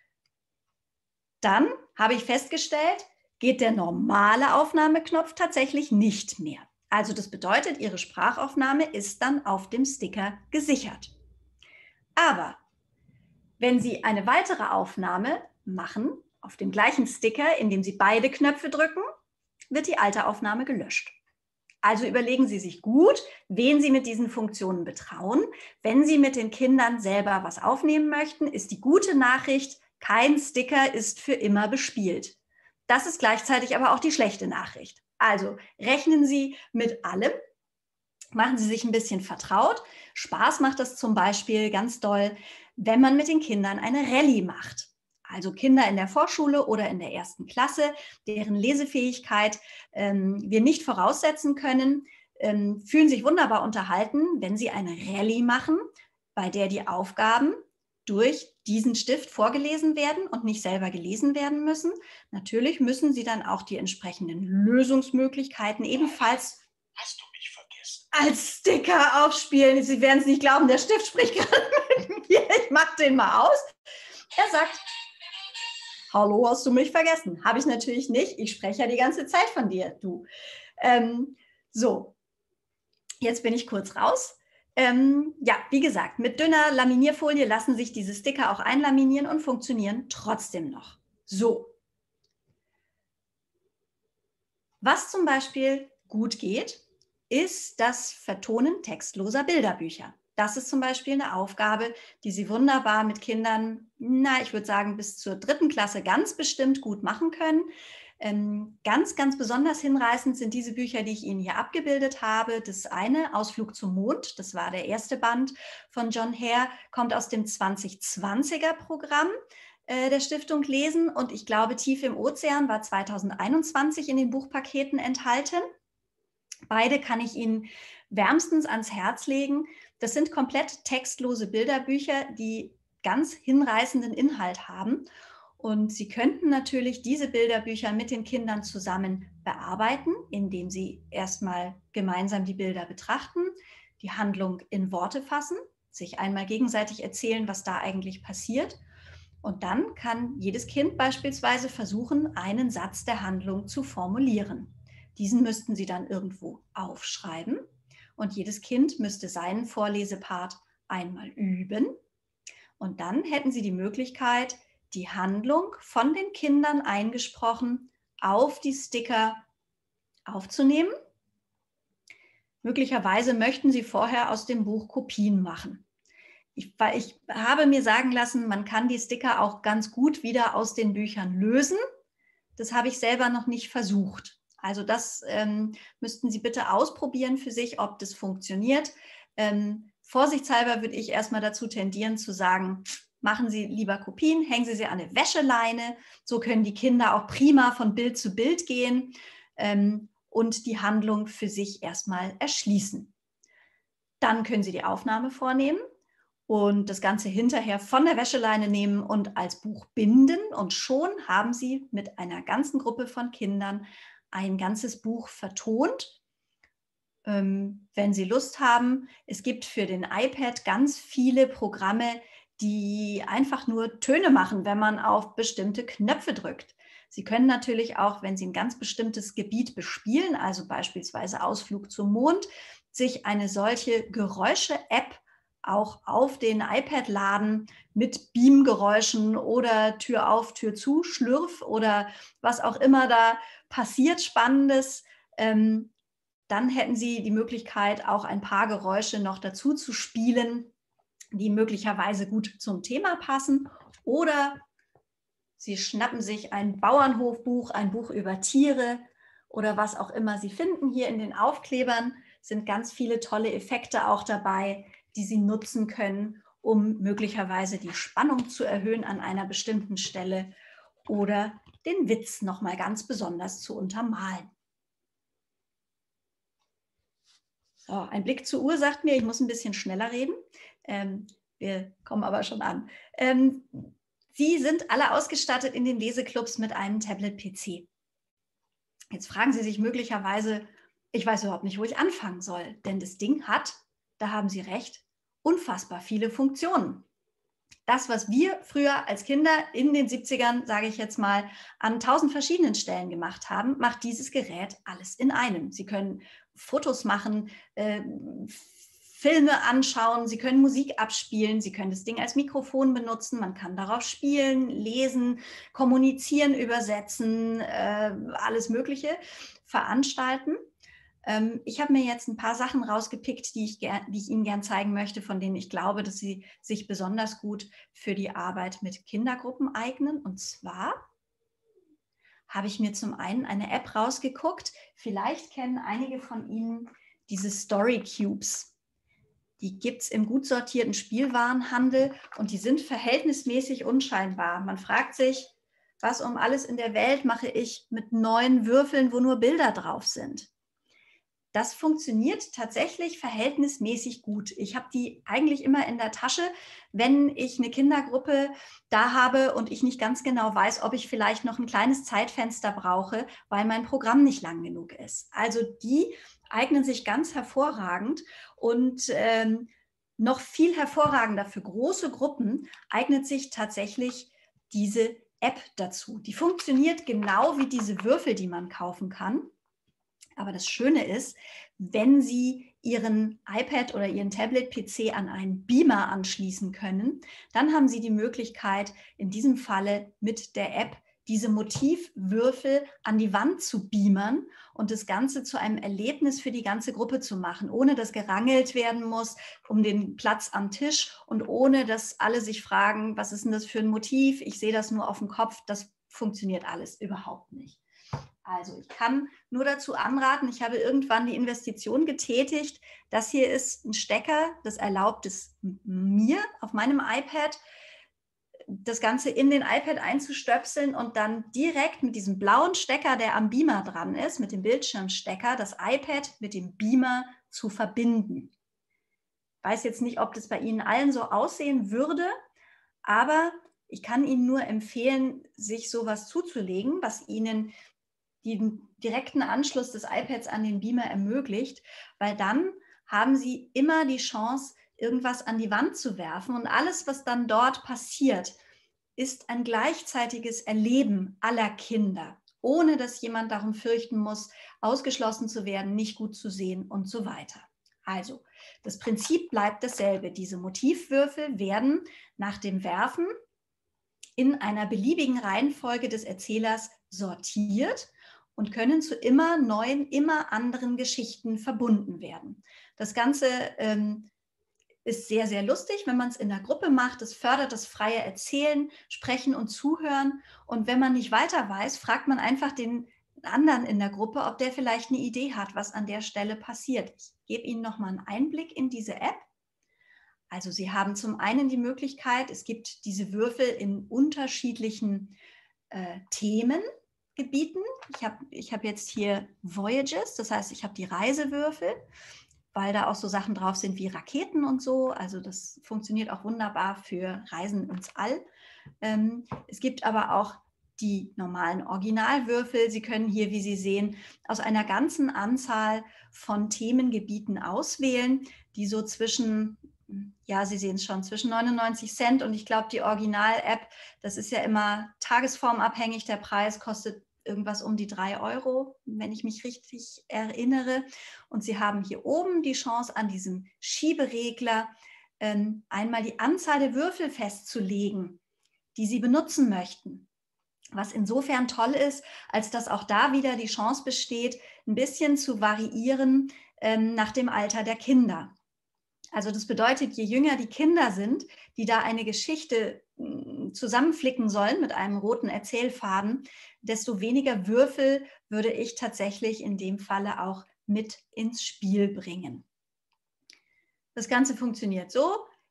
Dann habe ich festgestellt, geht der normale Aufnahmeknopf tatsächlich nicht mehr. Also das bedeutet, Ihre Sprachaufnahme ist dann auf dem Sticker gesichert. Aber wenn Sie eine weitere Aufnahme machen, auf dem gleichen Sticker, indem Sie beide Knöpfe drücken, wird die alte Aufnahme gelöscht. Also überlegen Sie sich gut, wen Sie mit diesen Funktionen betrauen. Wenn Sie mit den Kindern selber was aufnehmen möchten, ist die gute Nachricht, kein Sticker ist für immer bespielt. Das ist gleichzeitig aber auch die schlechte Nachricht. Also rechnen Sie mit allem, machen Sie sich ein bisschen vertraut. Spaß macht das zum Beispiel ganz doll, wenn man mit den Kindern eine Rallye macht. Also Kinder in der Vorschule oder in der ersten Klasse, deren Lesefähigkeit ähm, wir nicht voraussetzen können, ähm, fühlen sich wunderbar unterhalten, wenn sie eine Rallye machen, bei der die Aufgaben durch diesen Stift vorgelesen werden und nicht selber gelesen werden müssen. Natürlich müssen sie dann auch die entsprechenden Lösungsmöglichkeiten ebenfalls Hast du mich vergessen? als Sticker aufspielen. Sie werden es nicht glauben, der Stift spricht gerade mit mir. Ich mache den mal aus. Er sagt, hallo, hast du mich vergessen? Habe ich natürlich nicht. Ich spreche ja die ganze Zeit von dir, du. Ähm, so, jetzt bin ich kurz raus. Ähm, ja, wie gesagt, mit dünner Laminierfolie lassen sich diese Sticker auch einlaminieren und funktionieren trotzdem noch. So. Was zum Beispiel gut geht, ist das Vertonen textloser Bilderbücher. Das ist zum Beispiel eine Aufgabe, die Sie wunderbar mit Kindern, na, ich würde sagen, bis zur dritten Klasse ganz bestimmt gut machen können. Ähm, ganz, ganz besonders hinreißend sind diese Bücher, die ich Ihnen hier abgebildet habe. Das eine, Ausflug zum Mond, das war der erste Band von John Hare, kommt aus dem zwanzig zwanziger Programm der Stiftung Lesen und ich glaube, Tief im Ozean war zweitausendeinundzwanzig in den Buchpaketen enthalten. Beide kann ich Ihnen wärmstens ans Herz legen. Das sind komplett textlose Bilderbücher, die ganz hinreißenden Inhalt haben. Und Sie könnten natürlich diese Bilderbücher mit den Kindern zusammen bearbeiten, indem Sie erstmal gemeinsam die Bilder betrachten, die Handlung in Worte fassen, sich einmal gegenseitig erzählen, was da eigentlich passiert. Und dann kann jedes Kind beispielsweise versuchen, einen Satz der Handlung zu formulieren. Diesen müssten Sie dann irgendwo aufschreiben und jedes Kind müsste seinen Vorlesepart einmal üben. Und dann hätten Sie die Möglichkeit, die Handlung von den Kindern eingesprochen auf die Sticker aufzunehmen. Möglicherweise möchten Sie vorher aus dem Buch Kopien machen. Ich, weil ich habe mir sagen lassen, man kann die Sticker auch ganz gut wieder aus den Büchern lösen. Das habe ich selber noch nicht versucht. Also das ähm, müssten Sie bitte ausprobieren für sich, ob das funktioniert. Ähm, vorsichtshalber würde ich erstmal dazu tendieren zu sagen, machen Sie lieber Kopien, hängen Sie sie an eine Wäscheleine. So können die Kinder auch prima von Bild zu Bild gehen ähm, und die Handlung für sich erstmal erschließen. Dann können Sie die Aufnahme vornehmen und das Ganze hinterher von der Wäscheleine nehmen und als Buch binden. Und schon haben Sie mit einer ganzen Gruppe von Kindern ein ganzes Buch vertont. Ähm, wenn Sie Lust haben, es gibt für den iPad ganz viele Programme, die einfach nur Töne machen, wenn man auf bestimmte Knöpfe drückt. Sie können natürlich auch, wenn Sie ein ganz bestimmtes Gebiet bespielen, also beispielsweise Ausflug zum Mond, sich eine solche Geräusche-App auch auf den iPad laden mit Beamgeräuschen oder Tür auf, Tür zu, Schlürf oder was auch immer da passiert Spannendes. Ähm, dann hätten Sie die Möglichkeit, auch ein paar Geräusche noch dazu zu spielen, die möglicherweise gut zum Thema passen. Oder Sie schnappen sich ein Bauernhofbuch, ein Buch über Tiere oder was auch immer Sie finden. Hier in den Aufklebern sind ganz viele tolle Effekte auch dabei, die Sie nutzen können, um möglicherweise die Spannung zu erhöhen an einer bestimmten Stelle oder den Witz nochmal ganz besonders zu untermalen. So, ein Blick zur Uhr sagt mir, ich muss ein bisschen schneller reden. Ähm, wir kommen aber schon an. Ähm, Sie sind alle ausgestattet in den Leseclubs mit einem Tablet-P C. Jetzt fragen Sie sich möglicherweise, ich weiß überhaupt nicht, wo ich anfangen soll, denn das Ding hat, da haben Sie recht, unfassbar viele Funktionen. Das, was wir früher als Kinder in den siebzigern, sage ich jetzt mal, an tausend verschiedenen Stellen gemacht haben, macht dieses Gerät alles in einem. Sie können Fotos machen, äh, Filme anschauen, Sie können Musik abspielen, Sie können das Ding als Mikrofon benutzen, man kann darauf spielen, lesen, kommunizieren, übersetzen, äh, alles Mögliche veranstalten. Ähm, ich habe mir jetzt ein paar Sachen rausgepickt, die ich, ger- die ich Ihnen gern zeigen möchte, von denen ich glaube, dass sie sich besonders gut für die Arbeit mit Kindergruppen eignen. Und zwar habe ich mir zum einen eine App rausgeguckt. Vielleicht kennen einige von Ihnen diese Story Cubes. Die gibt es im gut sortierten Spielwarenhandel und die sind verhältnismäßig unscheinbar. Man fragt sich, was um alles in der Welt mache ich mit neuen Würfeln, wo nur Bilder drauf sind? Das funktioniert tatsächlich verhältnismäßig gut. Ich habe die eigentlich immer in der Tasche, wenn ich eine Kindergruppe da habe und ich nicht ganz genau weiß, ob ich vielleicht noch ein kleines Zeitfenster brauche, weil mein Programm nicht lang genug ist. Also die eignen sich ganz hervorragend und ähm, noch viel hervorragender für große Gruppen eignet sich tatsächlich diese App dazu. Die funktioniert genau wie diese Würfel, die man kaufen kann. Aber das Schöne ist, wenn Sie Ihren iPad oder Ihren Tablet-P C an einen Beamer anschließen können, dann haben Sie die Möglichkeit, in diesem Falle mit der App diese Motivwürfel an die Wand zu beamern und das Ganze zu einem Erlebnis für die ganze Gruppe zu machen, ohne dass gerangelt werden muss um den Platz am Tisch und ohne dass alle sich fragen, was ist denn das für ein Motiv? Ich sehe das nur auf dem Kopf. Das funktioniert alles überhaupt nicht. Also ich kann nur dazu anraten, ich habe irgendwann die Investition getätigt. Das hier ist ein Stecker, das erlaubt es mir auf meinem iPad, das Ganze in den iPad einzustöpseln und dann direkt mit diesem blauen Stecker, der am Beamer dran ist, mit dem Bildschirmstecker, das iPad mit dem Beamer zu verbinden. Ich weiß jetzt nicht, ob das bei Ihnen allen so aussehen würde, aber ich kann Ihnen nur empfehlen, sich sowas zuzulegen, was Ihnen den direkten Anschluss des iPads an den Beamer ermöglicht, weil dann haben Sie immer die Chance, irgendwas an die Wand zu werfen und alles, was dann dort passiert, ist ein gleichzeitiges Erleben aller Kinder, ohne dass jemand darum fürchten muss, ausgeschlossen zu werden, nicht gut zu sehen und so weiter. Also, das Prinzip bleibt dasselbe. Diese Motivwürfel werden nach dem Werfen in einer beliebigen Reihenfolge des Erzählers sortiert und können zu immer neuen, immer anderen Geschichten verbunden werden. Das Ganze ähm, ist sehr, sehr lustig, wenn man es in der Gruppe macht. Es fördert das freie Erzählen, Sprechen und Zuhören. Und wenn man nicht weiter weiß, fragt man einfach den anderen in der Gruppe, ob der vielleicht eine Idee hat, was an der Stelle passiert. Ich gebe Ihnen nochmal einen Einblick in diese App. Also Sie haben zum einen die Möglichkeit, es gibt diese Würfel in unterschiedlichen äh, Themengebieten. Ich habe ich hab jetzt hier Voyages, das heißt, ich habe die Reisewürfel, weil da auch so Sachen drauf sind wie Raketen und so. Also das funktioniert auch wunderbar für Reisen ins All. Ähm, es gibt aber auch die normalen Originalwürfel. Sie können hier, wie Sie sehen, aus einer ganzen Anzahl von Themengebieten auswählen, die so zwischen, ja, Sie sehen es schon, zwischen neunundneunzig Cent und ich glaube, die Original-App, das ist ja immer tagesformabhängig. Der Preis kostet irgendwas um die drei Euro, wenn ich mich richtig erinnere. Und Sie haben hier oben die Chance, an diesem Schieberegler ähm, einmal die Anzahl der Würfel festzulegen, die Sie benutzen möchten. Was insofern toll ist, als dass auch da wieder die Chance besteht, ein bisschen zu variieren ähm, nach dem Alter der Kinder. Also das bedeutet, je jünger die Kinder sind, die da eine Geschichte mh, zusammenflicken sollen mit einem roten Erzählfaden, desto weniger Würfel würde ich tatsächlich in dem Falle auch mit ins Spiel bringen. Das Ganze funktioniert so.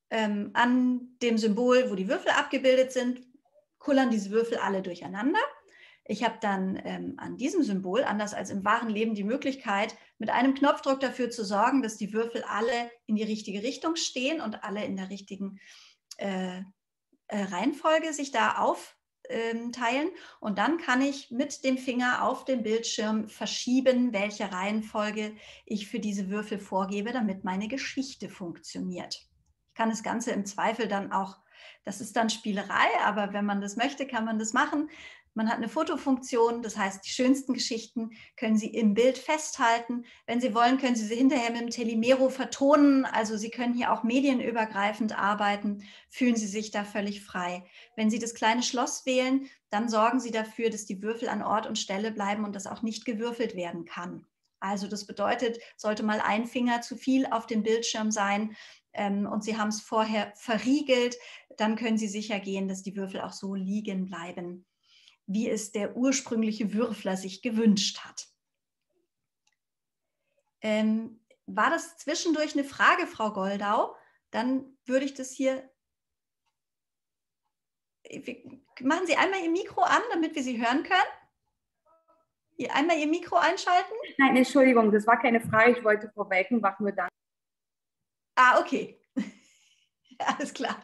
ähm, an dem Symbol, wo die Würfel abgebildet sind, kullern diese Würfel alle durcheinander. Ich habe dann ähm, an diesem Symbol, anders als im wahren Leben, die Möglichkeit, mit einem Knopfdruck dafür zu sorgen, dass die Würfel alle in die richtige Richtung stehen und alle in der richtigen äh, äh, Reihenfolge sich da aufteilen. Und dann kann ich mit dem Finger auf dem Bildschirm verschieben, welche Reihenfolge ich für diese Würfel vorgebe, damit meine Geschichte funktioniert. Ich kann das Ganze im Zweifel dann auch, das ist dann Spielerei, aber wenn man das möchte, kann man das machen. Man hat eine Fotofunktion, das heißt, die schönsten Geschichten können Sie im Bild festhalten. Wenn Sie wollen, können Sie sie hinterher mit dem Telemero vertonen. Also Sie können hier auch medienübergreifend arbeiten. Fühlen Sie sich da völlig frei. Wenn Sie das kleine Schloss wählen, dann sorgen Sie dafür, dass die Würfel an Ort und Stelle bleiben und dass auch nicht gewürfelt werden kann. Also das bedeutet, sollte mal ein Finger zu viel auf dem Bildschirm sein, ähm, und Sie haben es vorher verriegelt, dann können Sie sicher gehen, dass die Würfel auch so liegen bleiben, wie es der ursprüngliche Würfler sich gewünscht hat. Ähm, war das zwischendurch eine Frage, Frau Goldau? Dann würde ich das hier... Machen Sie einmal Ihr Mikro an, damit wir Sie hören können. Einmal Ihr Mikro einschalten. Nein, Entschuldigung, das war keine Frage. Ich wollte Frau Welkenbach nur danken. Ah, okay. Alles klar.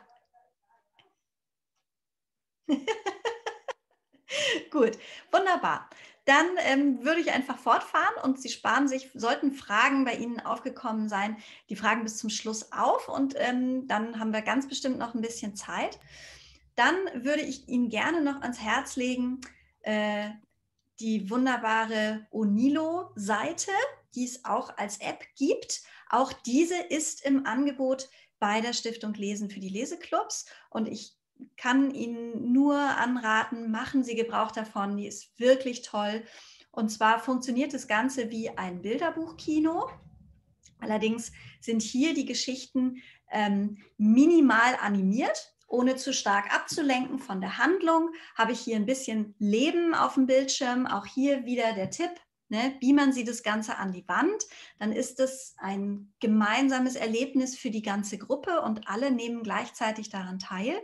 Gut, wunderbar. Dann ähm, würde ich einfach fortfahren und Sie sparen sich, sollten Fragen bei Ihnen aufgekommen sein, die Fragen bis zum Schluss auf und ähm, dann haben wir ganz bestimmt noch ein bisschen Zeit. Dann würde ich Ihnen gerne noch ans Herz legen, äh, die wunderbare Onilo-Seite, die es auch als App gibt. Auch diese ist im Angebot bei der Stiftung Lesen für die Leseclubs und ich kann Ihnen nur anraten, machen Sie Gebrauch davon, die ist wirklich toll. Und zwar funktioniert das Ganze wie ein Bilderbuchkino. Allerdings sind hier die Geschichten ähm, minimal animiert, ohne zu stark abzulenken von der Handlung. Habe ich hier ein bisschen Leben auf dem Bildschirm. Auch hier wieder der Tipp. Ne, beamern Sie das Ganze an die Wand, dann ist es ein gemeinsames Erlebnis für die ganze Gruppe und alle nehmen gleichzeitig daran teil.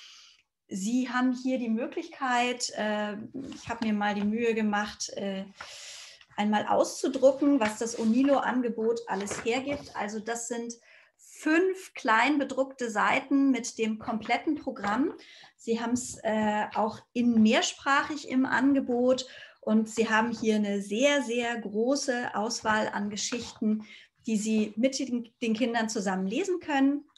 Sie haben hier die Möglichkeit, äh, ich habe mir mal die Mühe gemacht, äh, einmal auszudrucken, was das Onilo-Angebot alles hergibt. Also das sind fünf klein bedruckte Seiten mit dem kompletten Programm. Sie haben es äh, auch in mehrsprachig im Angebot und Sie haben hier eine sehr, sehr große Auswahl an Geschichten, die Sie mit den, den Kindern zusammen lesen können.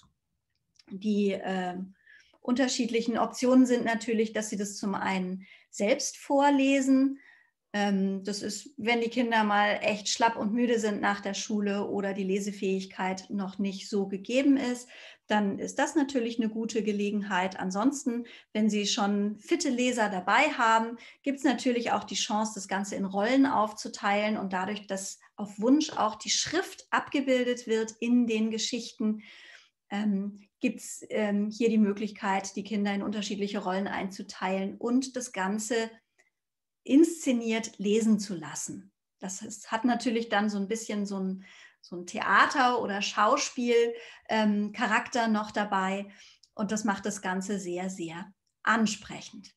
Die äh, unterschiedlichen Optionen sind natürlich, dass Sie das zum einen selbst vorlesen. Ähm, das ist, wenn die Kinder mal echt schlapp und müde sind nach der Schule oder die Lesefähigkeit noch nicht so gegeben ist, dann ist das natürlich eine gute Gelegenheit. Ansonsten, wenn Sie schon fitte Leser dabei haben, gibt es natürlich auch die Chance, das Ganze in Rollen aufzuteilen und dadurch, dass auf Wunsch auch die Schrift abgebildet wird in den Geschichten, ähm, gibt es ähm, hier die Möglichkeit, die Kinder in unterschiedliche Rollen einzuteilen und das Ganze inszeniert lesen zu lassen. Das ist, hat natürlich dann so ein bisschen so ein, so ein Theater- oder Schauspiel-Charakter ähm, noch dabei und das macht das Ganze sehr, sehr ansprechend.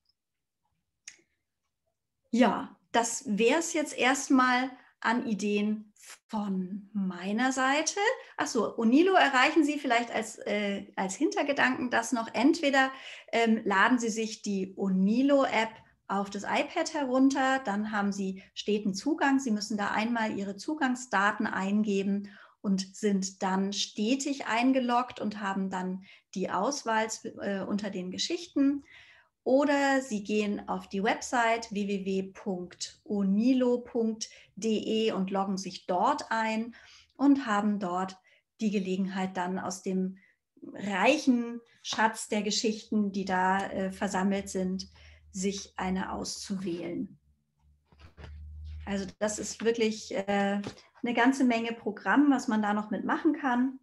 Ja, das wäre es jetzt erstmal an Ideen von meiner Seite. Achso, Onilo erreichen Sie vielleicht als, äh, als Hintergedanken das noch. Entweder ähm, laden Sie sich die Onilo-App auf das iPad herunter, dann haben Sie steten Zugang. Sie müssen da einmal Ihre Zugangsdaten eingeben und sind dann stetig eingeloggt und haben dann die Auswahl äh, unter den Geschichten. Oder Sie gehen auf die Website w w w punkt onilo punkt de und loggen sich dort ein und haben dort die Gelegenheit, dann aus dem reichen Schatz der Geschichten, die da äh, versammelt sind, sich eine auszuwählen. Also das ist wirklich äh, eine ganze Menge Programm, was man da noch mitmachen kann.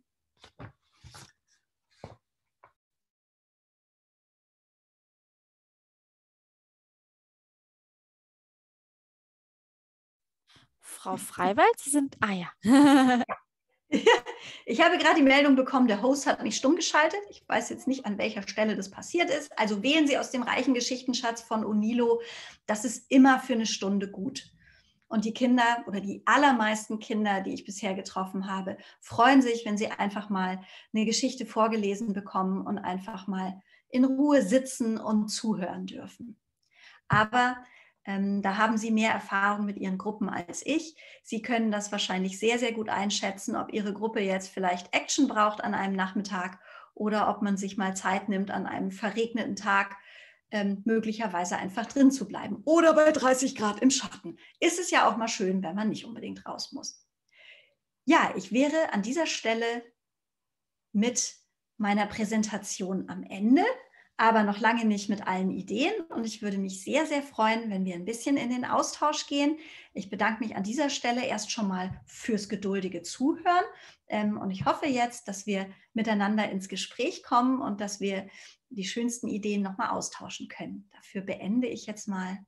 Frau Freiwald, Sie sind, ah ja. Ich habe gerade die Meldung bekommen, der Host hat mich stumm geschaltet. Ich weiß jetzt nicht, an welcher Stelle das passiert ist. Also wählen Sie aus dem reichen Geschichtenschatz von Unilo. Das ist immer für eine Stunde gut. Und die Kinder oder die allermeisten Kinder, die ich bisher getroffen habe, freuen sich, wenn sie einfach mal eine Geschichte vorgelesen bekommen und einfach mal in Ruhe sitzen und zuhören dürfen. Aber ähm, da haben Sie mehr Erfahrung mit Ihren Gruppen als ich. Sie können das wahrscheinlich sehr, sehr gut einschätzen, ob Ihre Gruppe jetzt vielleicht Action braucht an einem Nachmittag oder ob man sich mal Zeit nimmt, an einem verregneten Tag ähm, möglicherweise einfach drin zu bleiben. Oder bei dreißig Grad im Schatten. Ist es ja auch mal schön, wenn man nicht unbedingt raus muss. Ja, ich wäre an dieser Stelle mit meiner Präsentation am Ende, aber noch lange nicht mit allen Ideen. Und ich würde mich sehr, sehr freuen, wenn wir ein bisschen in den Austausch gehen. Ich bedanke mich an dieser Stelle erst schon mal fürs geduldige Zuhören. Und ich hoffe jetzt, dass wir miteinander ins Gespräch kommen und dass wir die schönsten Ideen nochmal austauschen können. Dafür beende ich jetzt mal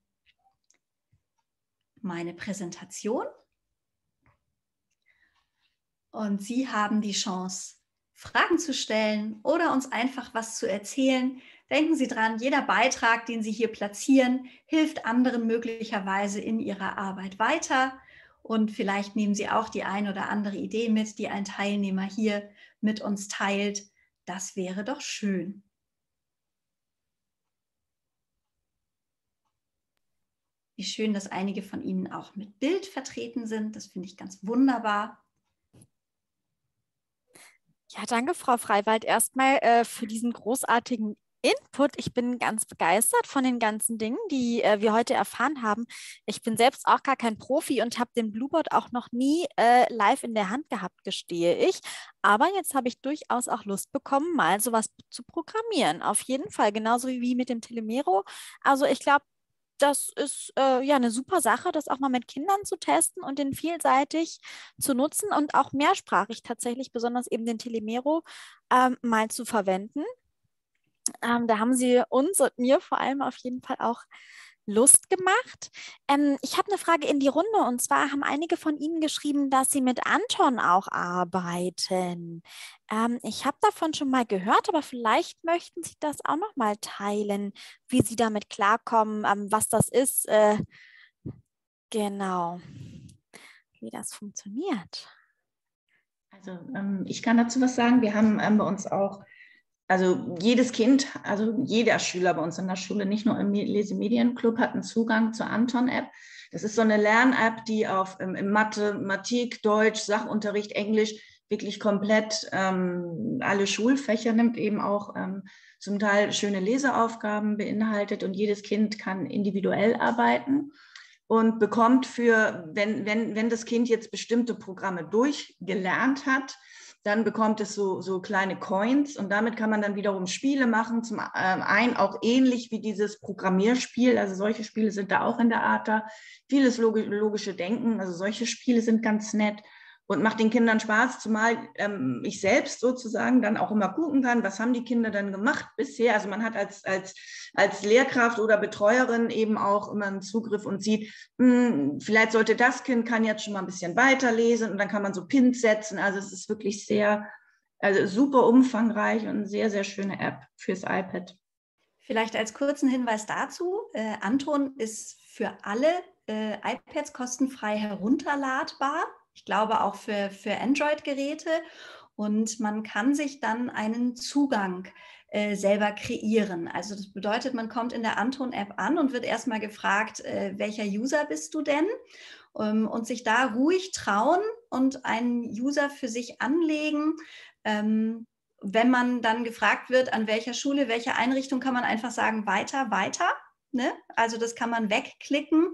meine Präsentation. Und Sie haben die Chance, Fragen zu stellen oder uns einfach was zu erzählen. Denken Sie dran, jeder Beitrag, den Sie hier platzieren, hilft anderen möglicherweise in ihrer Arbeit weiter. Und vielleicht nehmen Sie auch die ein oder andere Idee mit, die ein Teilnehmer hier mit uns teilt. Das wäre doch schön. Wie schön, dass einige von Ihnen auch mit Bild vertreten sind. Das finde ich ganz wunderbar. Ja, danke, Frau Freiwald, erstmal äh, für diesen großartigen Input. Ich bin ganz begeistert von den ganzen Dingen, die äh, wir heute erfahren haben. Ich bin selbst auch gar kein Profi und habe den Blueboard auch noch nie äh, live in der Hand gehabt, gestehe ich. Aber jetzt habe ich durchaus auch Lust bekommen, mal sowas zu programmieren. Auf jeden Fall, genauso wie mit dem Telemero. Also ich glaube, das ist äh, ja eine super Sache, das auch mal mit Kindern zu testen und den vielseitig zu nutzen und auch mehrsprachig tatsächlich, besonders eben den Telemero, ähm, mal zu verwenden. Ähm, da haben Sie uns und mir vor allem auf jeden Fall auch Lust gemacht. Ähm, ich habe eine Frage in die Runde und zwar haben einige von Ihnen geschrieben, dass Sie mit Anton auch arbeiten. Ähm, ich habe davon schon mal gehört, aber vielleicht möchten Sie das auch noch mal teilen, wie Sie damit klarkommen, ähm, was das ist. Äh, genau, wie das funktioniert. Also ähm, ich kann dazu was sagen. Wir haben ähm, bei uns auch, also jedes Kind, also jeder Schüler bei uns in der Schule, nicht nur im Lesemedienclub, hat einen Zugang zur Anton-App. Das ist so eine Lern-App, die auf ähm, im Mathematik, Deutsch, Sachunterricht, Englisch wirklich komplett ähm, alle Schulfächer nimmt, eben auch ähm, zum Teil schöne Leseaufgaben beinhaltet und jedes Kind kann individuell arbeiten und bekommt für, wenn, wenn, wenn das Kind jetzt bestimmte Programme durchgelernt hat, dann bekommt es so, so kleine Coins und damit kann man dann wiederum Spiele machen, zum einen auch ähnlich wie dieses Programmierspiel, also solche Spiele sind da auch in der A T A, vieles logische Denken, also solche Spiele sind ganz nett und macht den Kindern Spaß, zumal ähm, ich selbst sozusagen dann auch immer gucken kann, was haben die Kinder dann gemacht bisher, also man hat als, als, als Lehrkraft oder Betreuerin eben auch immer einen Zugriff und sieht, mh, vielleicht sollte das Kind kann jetzt schon mal ein bisschen weiterlesen und dann kann man so Pins setzen, also es ist wirklich sehr, also super umfangreich und eine sehr, sehr schöne App fürs iPad. Vielleicht als kurzen Hinweis dazu, äh, Anton ist für alle äh, iPads kostenfrei herunterladbar. Ich glaube auch für, für Android-Geräte und man kann sich dann einen Zugang äh, selber kreieren. Also das bedeutet, man kommt in der Anton-App an und wird erstmal gefragt, äh, welcher User bist du denn? Um, und sich da ruhig trauen und einen User für sich anlegen. Ähm, wenn man dann gefragt wird, an welcher Schule, welche Einrichtung, kann man einfach sagen, weiter, weiter. Ne? Also das kann man wegklicken.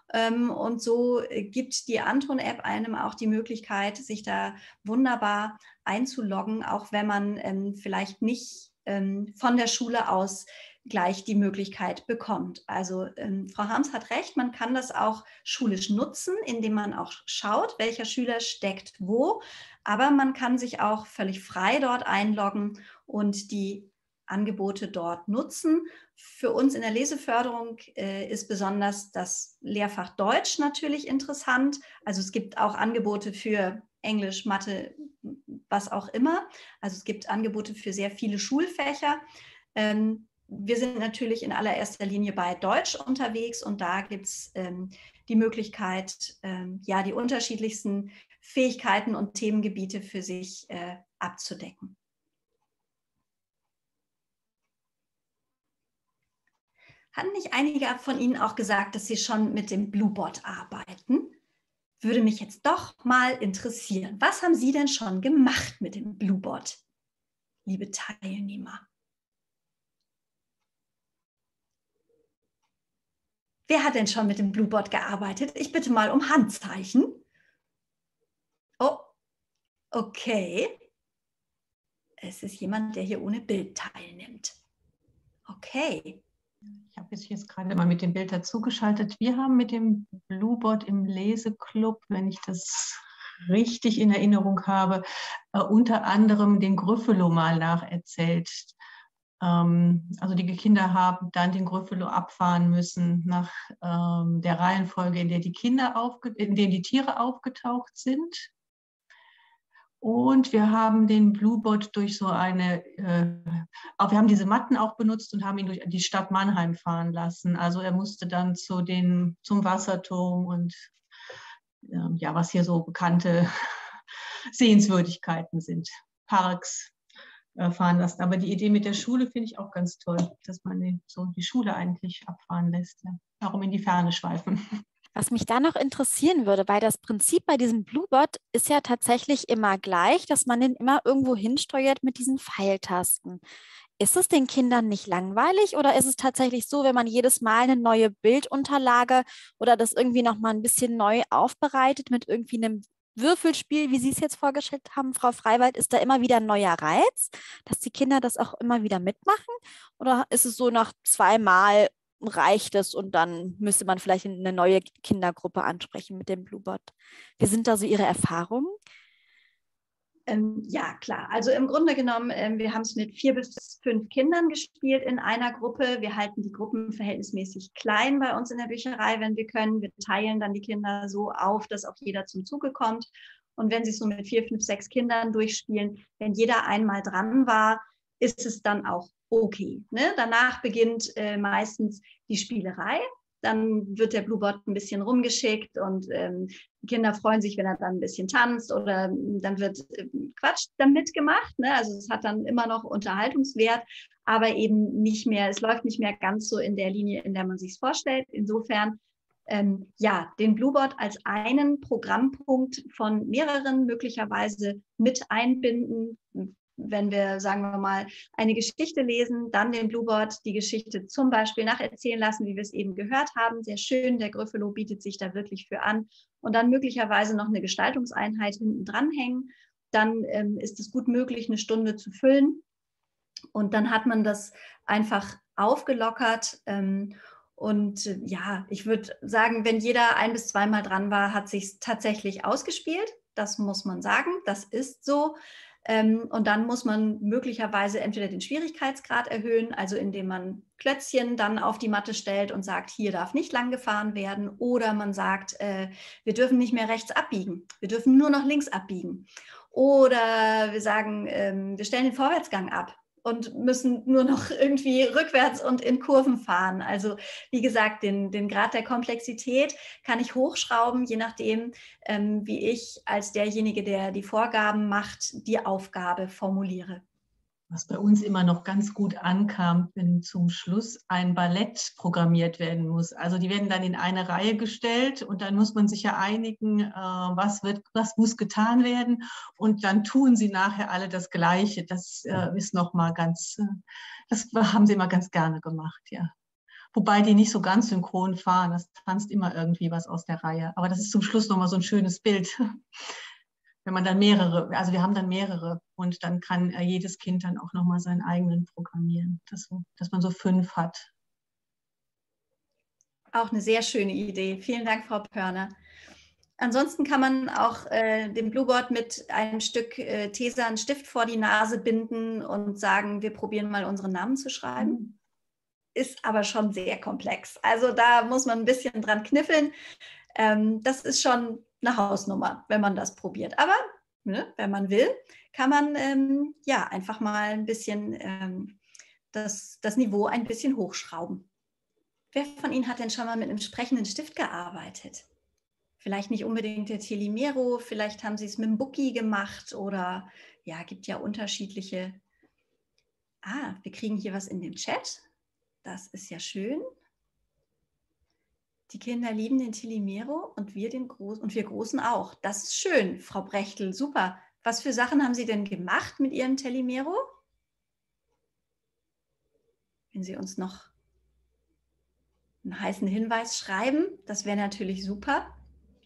Und so gibt die Anton-App einem auch die Möglichkeit, sich da wunderbar einzuloggen, auch wenn man ähm, vielleicht nicht ähm, von der Schule aus gleich die Möglichkeit bekommt. Also ähm, Frau Harms hat recht, man kann das auch schulisch nutzen, indem man auch schaut, welcher Schüler steckt wo. Aber man kann sich auch völlig frei dort einloggen und die Angebote dort nutzen. Für uns in der Leseförderung äh, ist besonders das Lehrfach Deutsch natürlich interessant. Also es gibt auch Angebote für Englisch, Mathe, was auch immer. Also es gibt Angebote für sehr viele Schulfächer. Ähm, wir sind natürlich in allererster Linie bei Deutsch unterwegs und da gibt es ähm, die Möglichkeit, ähm, ja, die unterschiedlichsten Fähigkeiten und Themengebiete für sich äh, abzudecken. Hatten nicht einige von Ihnen auch gesagt, dass Sie schon mit dem Blueboard arbeiten? Würde mich jetzt doch mal interessieren. Was haben Sie denn schon gemacht mit dem Blueboard, liebe Teilnehmer? Wer hat denn schon mit dem Blueboard gearbeitet? Ich bitte mal um Handzeichen. Oh, okay. Es ist jemand, der hier ohne Bild teilnimmt. Okay. Ich habe jetzt gerade mal mit dem Bild dazugeschaltet. Wir haben mit dem Blueboard im Leseclub, wenn ich das richtig in Erinnerung habe, äh, unter anderem den Gryffalo mal nacherzählt. Ähm, also die Kinder haben dann den Gryffalo abfahren müssen nach ähm, der Reihenfolge, in der die Kinder aufge in der die Tiere aufgetaucht sind. Und wir haben den Blueboard durch so eine, äh, auch wir haben diese Matten auch benutzt und haben ihn durch die Stadt Mannheim fahren lassen. Also er musste dann zu den, zum Wasserturm und äh, ja, was hier so bekannte Sehenswürdigkeiten sind, Parks äh, fahren lassen. Aber die Idee mit der Schule finde ich auch ganz toll, dass man den, so die Schule eigentlich abfahren lässt. Ja. Warum in die Ferne schweifen? Was mich da noch interessieren würde, weil das Prinzip bei diesem Blueboard ist ja tatsächlich immer gleich, dass man den immer irgendwo hinsteuert mit diesen Pfeiltasten. Ist es den Kindern nicht langweilig oder ist es tatsächlich so, wenn man jedes Mal eine neue Bildunterlage oder das irgendwie nochmal ein bisschen neu aufbereitet mit irgendwie einem Würfelspiel, wie Sie es jetzt vorgestellt haben, Frau Freiwald, ist da immer wieder ein neuer Reiz, dass die Kinder das auch immer wieder mitmachen? Oder ist es so nach zweimal reicht es und dann müsste man vielleicht eine neue Kindergruppe ansprechen mit dem Blueboard? Wie sind da so Ihre Erfahrungen? Ähm, ja, klar. Also im Grunde genommen, ähm, wir haben es mit vier bis fünf Kindern gespielt in einer Gruppe. Wir halten die Gruppen verhältnismäßig klein bei uns in der Bücherei, wenn wir können. Wir teilen dann die Kinder so auf, dass auch jeder zum Zuge kommt. Und wenn Sie es so mit vier, fünf, sechs Kindern durchspielen, wenn jeder einmal dran war, ist es dann auch okay. Ne? Danach beginnt äh, meistens die Spielerei. Dann wird der Blueboard ein bisschen rumgeschickt und ähm, die Kinder freuen sich, wenn er dann ein bisschen tanzt oder dann wird äh, Quatsch damit gemacht. Ne? Also es hat dann immer noch Unterhaltungswert, aber eben nicht mehr, es läuft nicht mehr ganz so in der Linie, in der man sich es vorstellt. Insofern, ähm, ja, den Blueboard als einen Programmpunkt von mehreren möglicherweise mit einbinden. Wenn wir, sagen wir mal, eine Geschichte lesen, dann den Blueboard die Geschichte zum Beispiel nacherzählen lassen, wie wir es eben gehört haben. Sehr schön, der Gryffalo bietet sich da wirklich für an. Und dann möglicherweise noch eine Gestaltungseinheit hinten dranhängen. Dann ähm, ist es gut möglich, eine Stunde zu füllen. Und dann hat man das einfach aufgelockert. Ähm, und äh, ja, ich würde sagen, wenn jeder ein- bis zweimal dran war, hat sich es tatsächlich ausgespielt. Das muss man sagen, das ist so. Ähm, und dann muss man möglicherweise entweder den Schwierigkeitsgrad erhöhen, also indem man Klötzchen dann auf die Matte stellt und sagt, hier darf nicht lang gefahren werden, oder man sagt, äh, wir dürfen nicht mehr rechts abbiegen, wir dürfen nur noch links abbiegen. Oder wir sagen, ähm, wir stellen den Vorwärtsgang ab und müssen nur noch irgendwie rückwärts und in Kurven fahren. Also wie gesagt, den, den Grad der Komplexität kann ich hochschrauben, je nachdem, ähm, wie ich als derjenige, der die Vorgaben macht, die Aufgabe formuliere. Was bei uns immer noch ganz gut ankam, wenn zum Schluss ein Ballett programmiert werden muss. Also die werden dann in eine Reihe gestellt und dann muss man sich ja einigen, äh, was wird, was muss getan werden, und dann tun sie nachher alle das Gleiche. Das äh, ist noch mal ganz, äh, das haben sie immer ganz gerne gemacht, ja. Wobei die nicht so ganz synchron fahren, das tanzt immer irgendwie was aus der Reihe. Aber das ist zum Schluss noch mal so ein schönes Bild. Wenn man dann mehrere, also wir haben dann mehrere und dann kann äh, jedes Kind dann auch nochmal seinen eigenen programmieren, dass, dass man so fünf hat. Auch eine sehr schöne Idee. Vielen Dank, Frau Pörner. Ansonsten kann man auch äh, dem Blueboard mit einem Stück äh, Tesa einen Stift vor die Nase binden und sagen, wir probieren mal unsere Namen zu schreiben. ist aber schon sehr komplex. Also da muss man ein bisschen dran kniffeln. Ähm, das ist schon eine Hausnummer, wenn man das probiert. Aber ne, wenn man will, kann man ähm, ja einfach mal ein bisschen ähm, das, das Niveau ein bisschen hochschrauben. Wer von Ihnen hat denn schon mal mit einem sprechenden Stift gearbeitet? Vielleicht nicht unbedingt der Telimero, vielleicht haben Sie es mit dem Bookie gemacht oder ja, gibt ja unterschiedliche. Ah, wir kriegen hier was in dem Chat. Das ist ja schön. Die Kinder lieben den Telimero und wir, den Groß und wir Großen auch. Das ist schön, Frau Brechtel, super. Was für Sachen haben Sie denn gemacht mit Ihrem Telimero? Wenn Sie uns noch einen heißen Hinweis schreiben, das wäre natürlich super.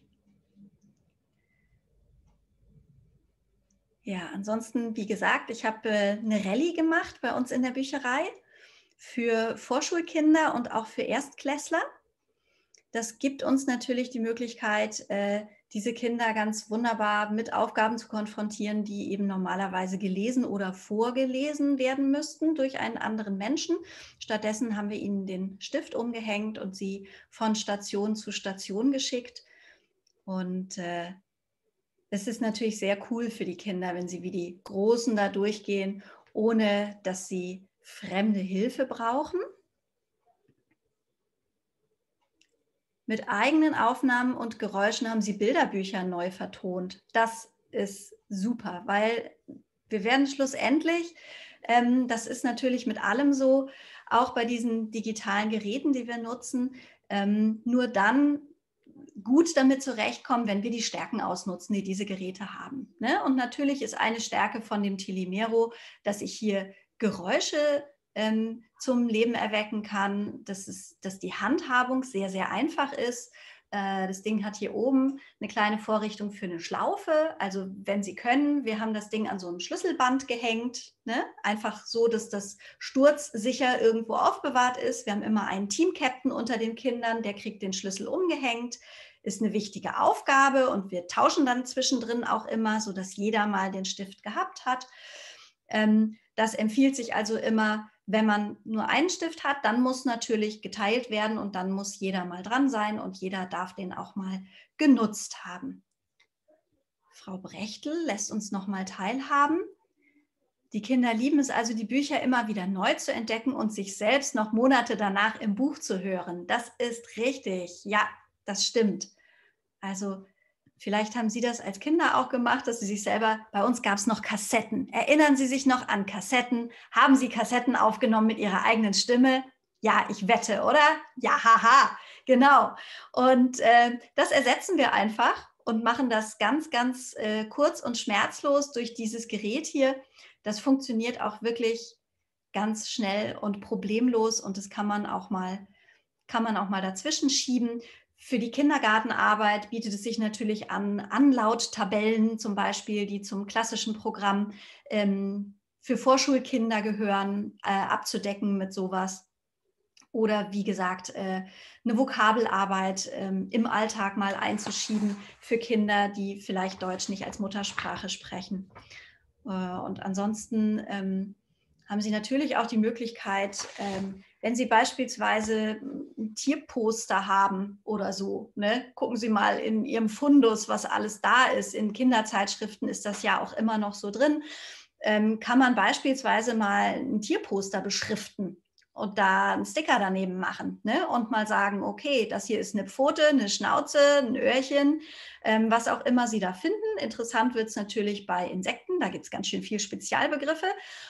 Ja, ansonsten, wie gesagt, ich habe äh, eine Rallye gemacht bei uns in der Bücherei für Vorschulkinder und auch für Erstklässler. Das gibt uns natürlich die Möglichkeit, äh, diese Kinder ganz wunderbar mit Aufgaben zu konfrontieren, die eben normalerweise gelesen oder vorgelesen werden müssten durch einen anderen Menschen. Stattdessen haben wir ihnen den Stift umgehängt und sie von Station zu Station geschickt. Und äh, es ist natürlich sehr cool für die Kinder, wenn sie wie die Großen da durchgehen, ohne dass sie fremde Hilfe brauchen. Mit eigenen Aufnahmen und Geräuschen haben sie Bilderbücher neu vertont. Das ist super, weil wir werden schlussendlich, ähm, das ist natürlich mit allem so, auch bei diesen digitalen Geräten, die wir nutzen, ähm, nur dann gut damit zurechtkommen, wenn wir die Stärken ausnutzen, die diese Geräte haben. Ne? Und natürlich ist eine Stärke von dem Telimero, dass ich hier Geräusche ähm, zum Leben erwecken kann, dass, es, dass die Handhabung sehr, sehr einfach ist. Äh, das Ding hat hier oben eine kleine Vorrichtung für eine Schlaufe. Also wenn Sie können, wir haben das Ding an so einem Schlüsselband gehängt, ne? Einfach so, dass das sturzsicher irgendwo aufbewahrt ist. Wir haben immer einen Team-Captain unter den Kindern, der kriegt den Schlüssel umgehängt. Ist eine wichtige Aufgabe und wir tauschen dann zwischendrin auch immer, sodass jeder mal den Stift gehabt hat. Ähm, das empfiehlt sich also immer, wenn man nur einen Stift hat, dann muss natürlich geteilt werden und dann muss jeder mal dran sein und jeder darf den auch mal genutzt haben. Frau Brechtel lässt uns noch mal teilhaben. Die Kinder lieben es also, die Bücher immer wieder neu zu entdecken und sich selbst noch Monate danach im Buch zu hören. Das ist richtig. Ja, das stimmt. Also vielleicht haben Sie das als Kinder auch gemacht, dass Sie sich selber, bei uns gab es noch Kassetten. Erinnern Sie sich noch an Kassetten? Haben Sie Kassetten aufgenommen mit Ihrer eigenen Stimme? Ja, ich wette, oder? Ja, haha, genau. Und äh, das ersetzen wir einfach und machen das ganz, ganz äh, kurz und schmerzlos durch dieses Gerät hier. Das funktioniert auch wirklich ganz schnell und problemlos und das kann man auch mal, kann man auch mal dazwischen schieben. Für die Kindergartenarbeit bietet es sich natürlich an, Anlauttabellen zum Beispiel, die zum klassischen Programm ähm, für Vorschulkinder gehören, äh, abzudecken mit sowas. Oder wie gesagt, äh, eine Vokabelarbeit ähm, im Alltag mal einzuschieben für Kinder, die vielleicht Deutsch nicht als Muttersprache sprechen. Äh, und ansonsten ähm, haben Sie natürlich auch die Möglichkeit, ähm, wenn Sie beispielsweise ein Tierposter haben oder so, ne, gucken Sie mal in Ihrem Fundus, was alles da ist. In Kinderzeitschriften ist das ja auch immer noch so drin. Ähm, kann man beispielsweise mal ein Tierposter beschriften und da einen Sticker daneben machen, ne, und mal sagen, okay, das hier ist eine Pfote, eine Schnauze, ein Öhrchen, ähm, was auch immer Sie da finden. Interessant wird es natürlich bei Insekten, da gibt es ganz schön viel Spezialbegriffe.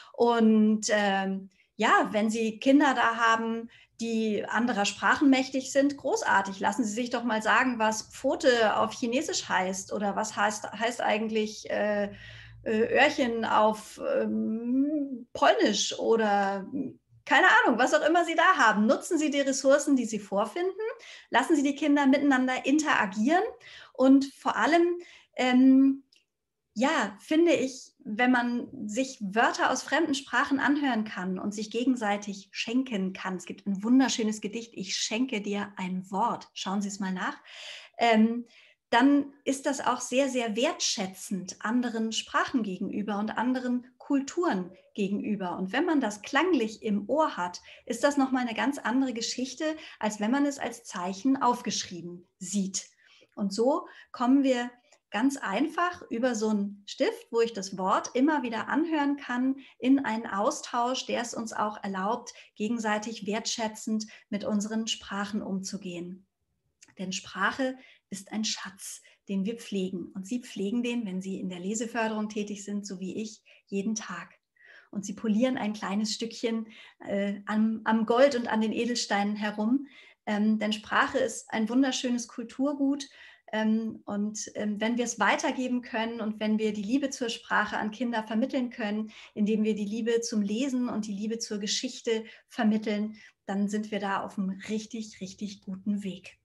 Und ähm, ja, wenn Sie Kinder da haben, die anderer Sprachen mächtig sind, großartig. Lassen Sie sich doch mal sagen, was Pfote auf Chinesisch heißt oder was heißt, heißt eigentlich äh, Öhrchen auf ähm, Polnisch oder keine Ahnung, was auch immer Sie da haben. Nutzen Sie die Ressourcen, die Sie vorfinden. Lassen Sie die Kinder miteinander interagieren und vor allem ähm, ja, finde ich, wenn man sich Wörter aus fremden Sprachen anhören kann und sich gegenseitig schenken kann. Es gibt ein wunderschönes Gedicht, ich schenke dir ein Wort. Schauen Sie es mal nach. Ähm, dann ist das auch sehr, sehr wertschätzend anderen Sprachen gegenüber und anderen Kulturen gegenüber. Und wenn man das klanglich im Ohr hat, ist das nochmal eine ganz andere Geschichte, als wenn man es als Zeichen aufgeschrieben sieht. Und so kommen wir ganz einfach über so einen Stift, wo ich das Wort immer wieder anhören kann, in einen Austausch, der es uns auch erlaubt, gegenseitig wertschätzend mit unseren Sprachen umzugehen. Denn Sprache ist ein Schatz, den wir pflegen. Und Sie pflegen den, wenn Sie in der Leseförderung tätig sind, so wie ich, jeden Tag. Und Sie polieren ein kleines Stückchen äh, am, am Gold und an den Edelsteinen herum. Ähm, denn Sprache ist ein wunderschönes Kulturgut. Ähm, und ähm, wenn wir es weitergeben können und wenn wir die Liebe zur Sprache an Kinder vermitteln können, indem wir die Liebe zum Lesen und die Liebe zur Geschichte vermitteln, dann sind wir da auf einem richtig, richtig guten Weg.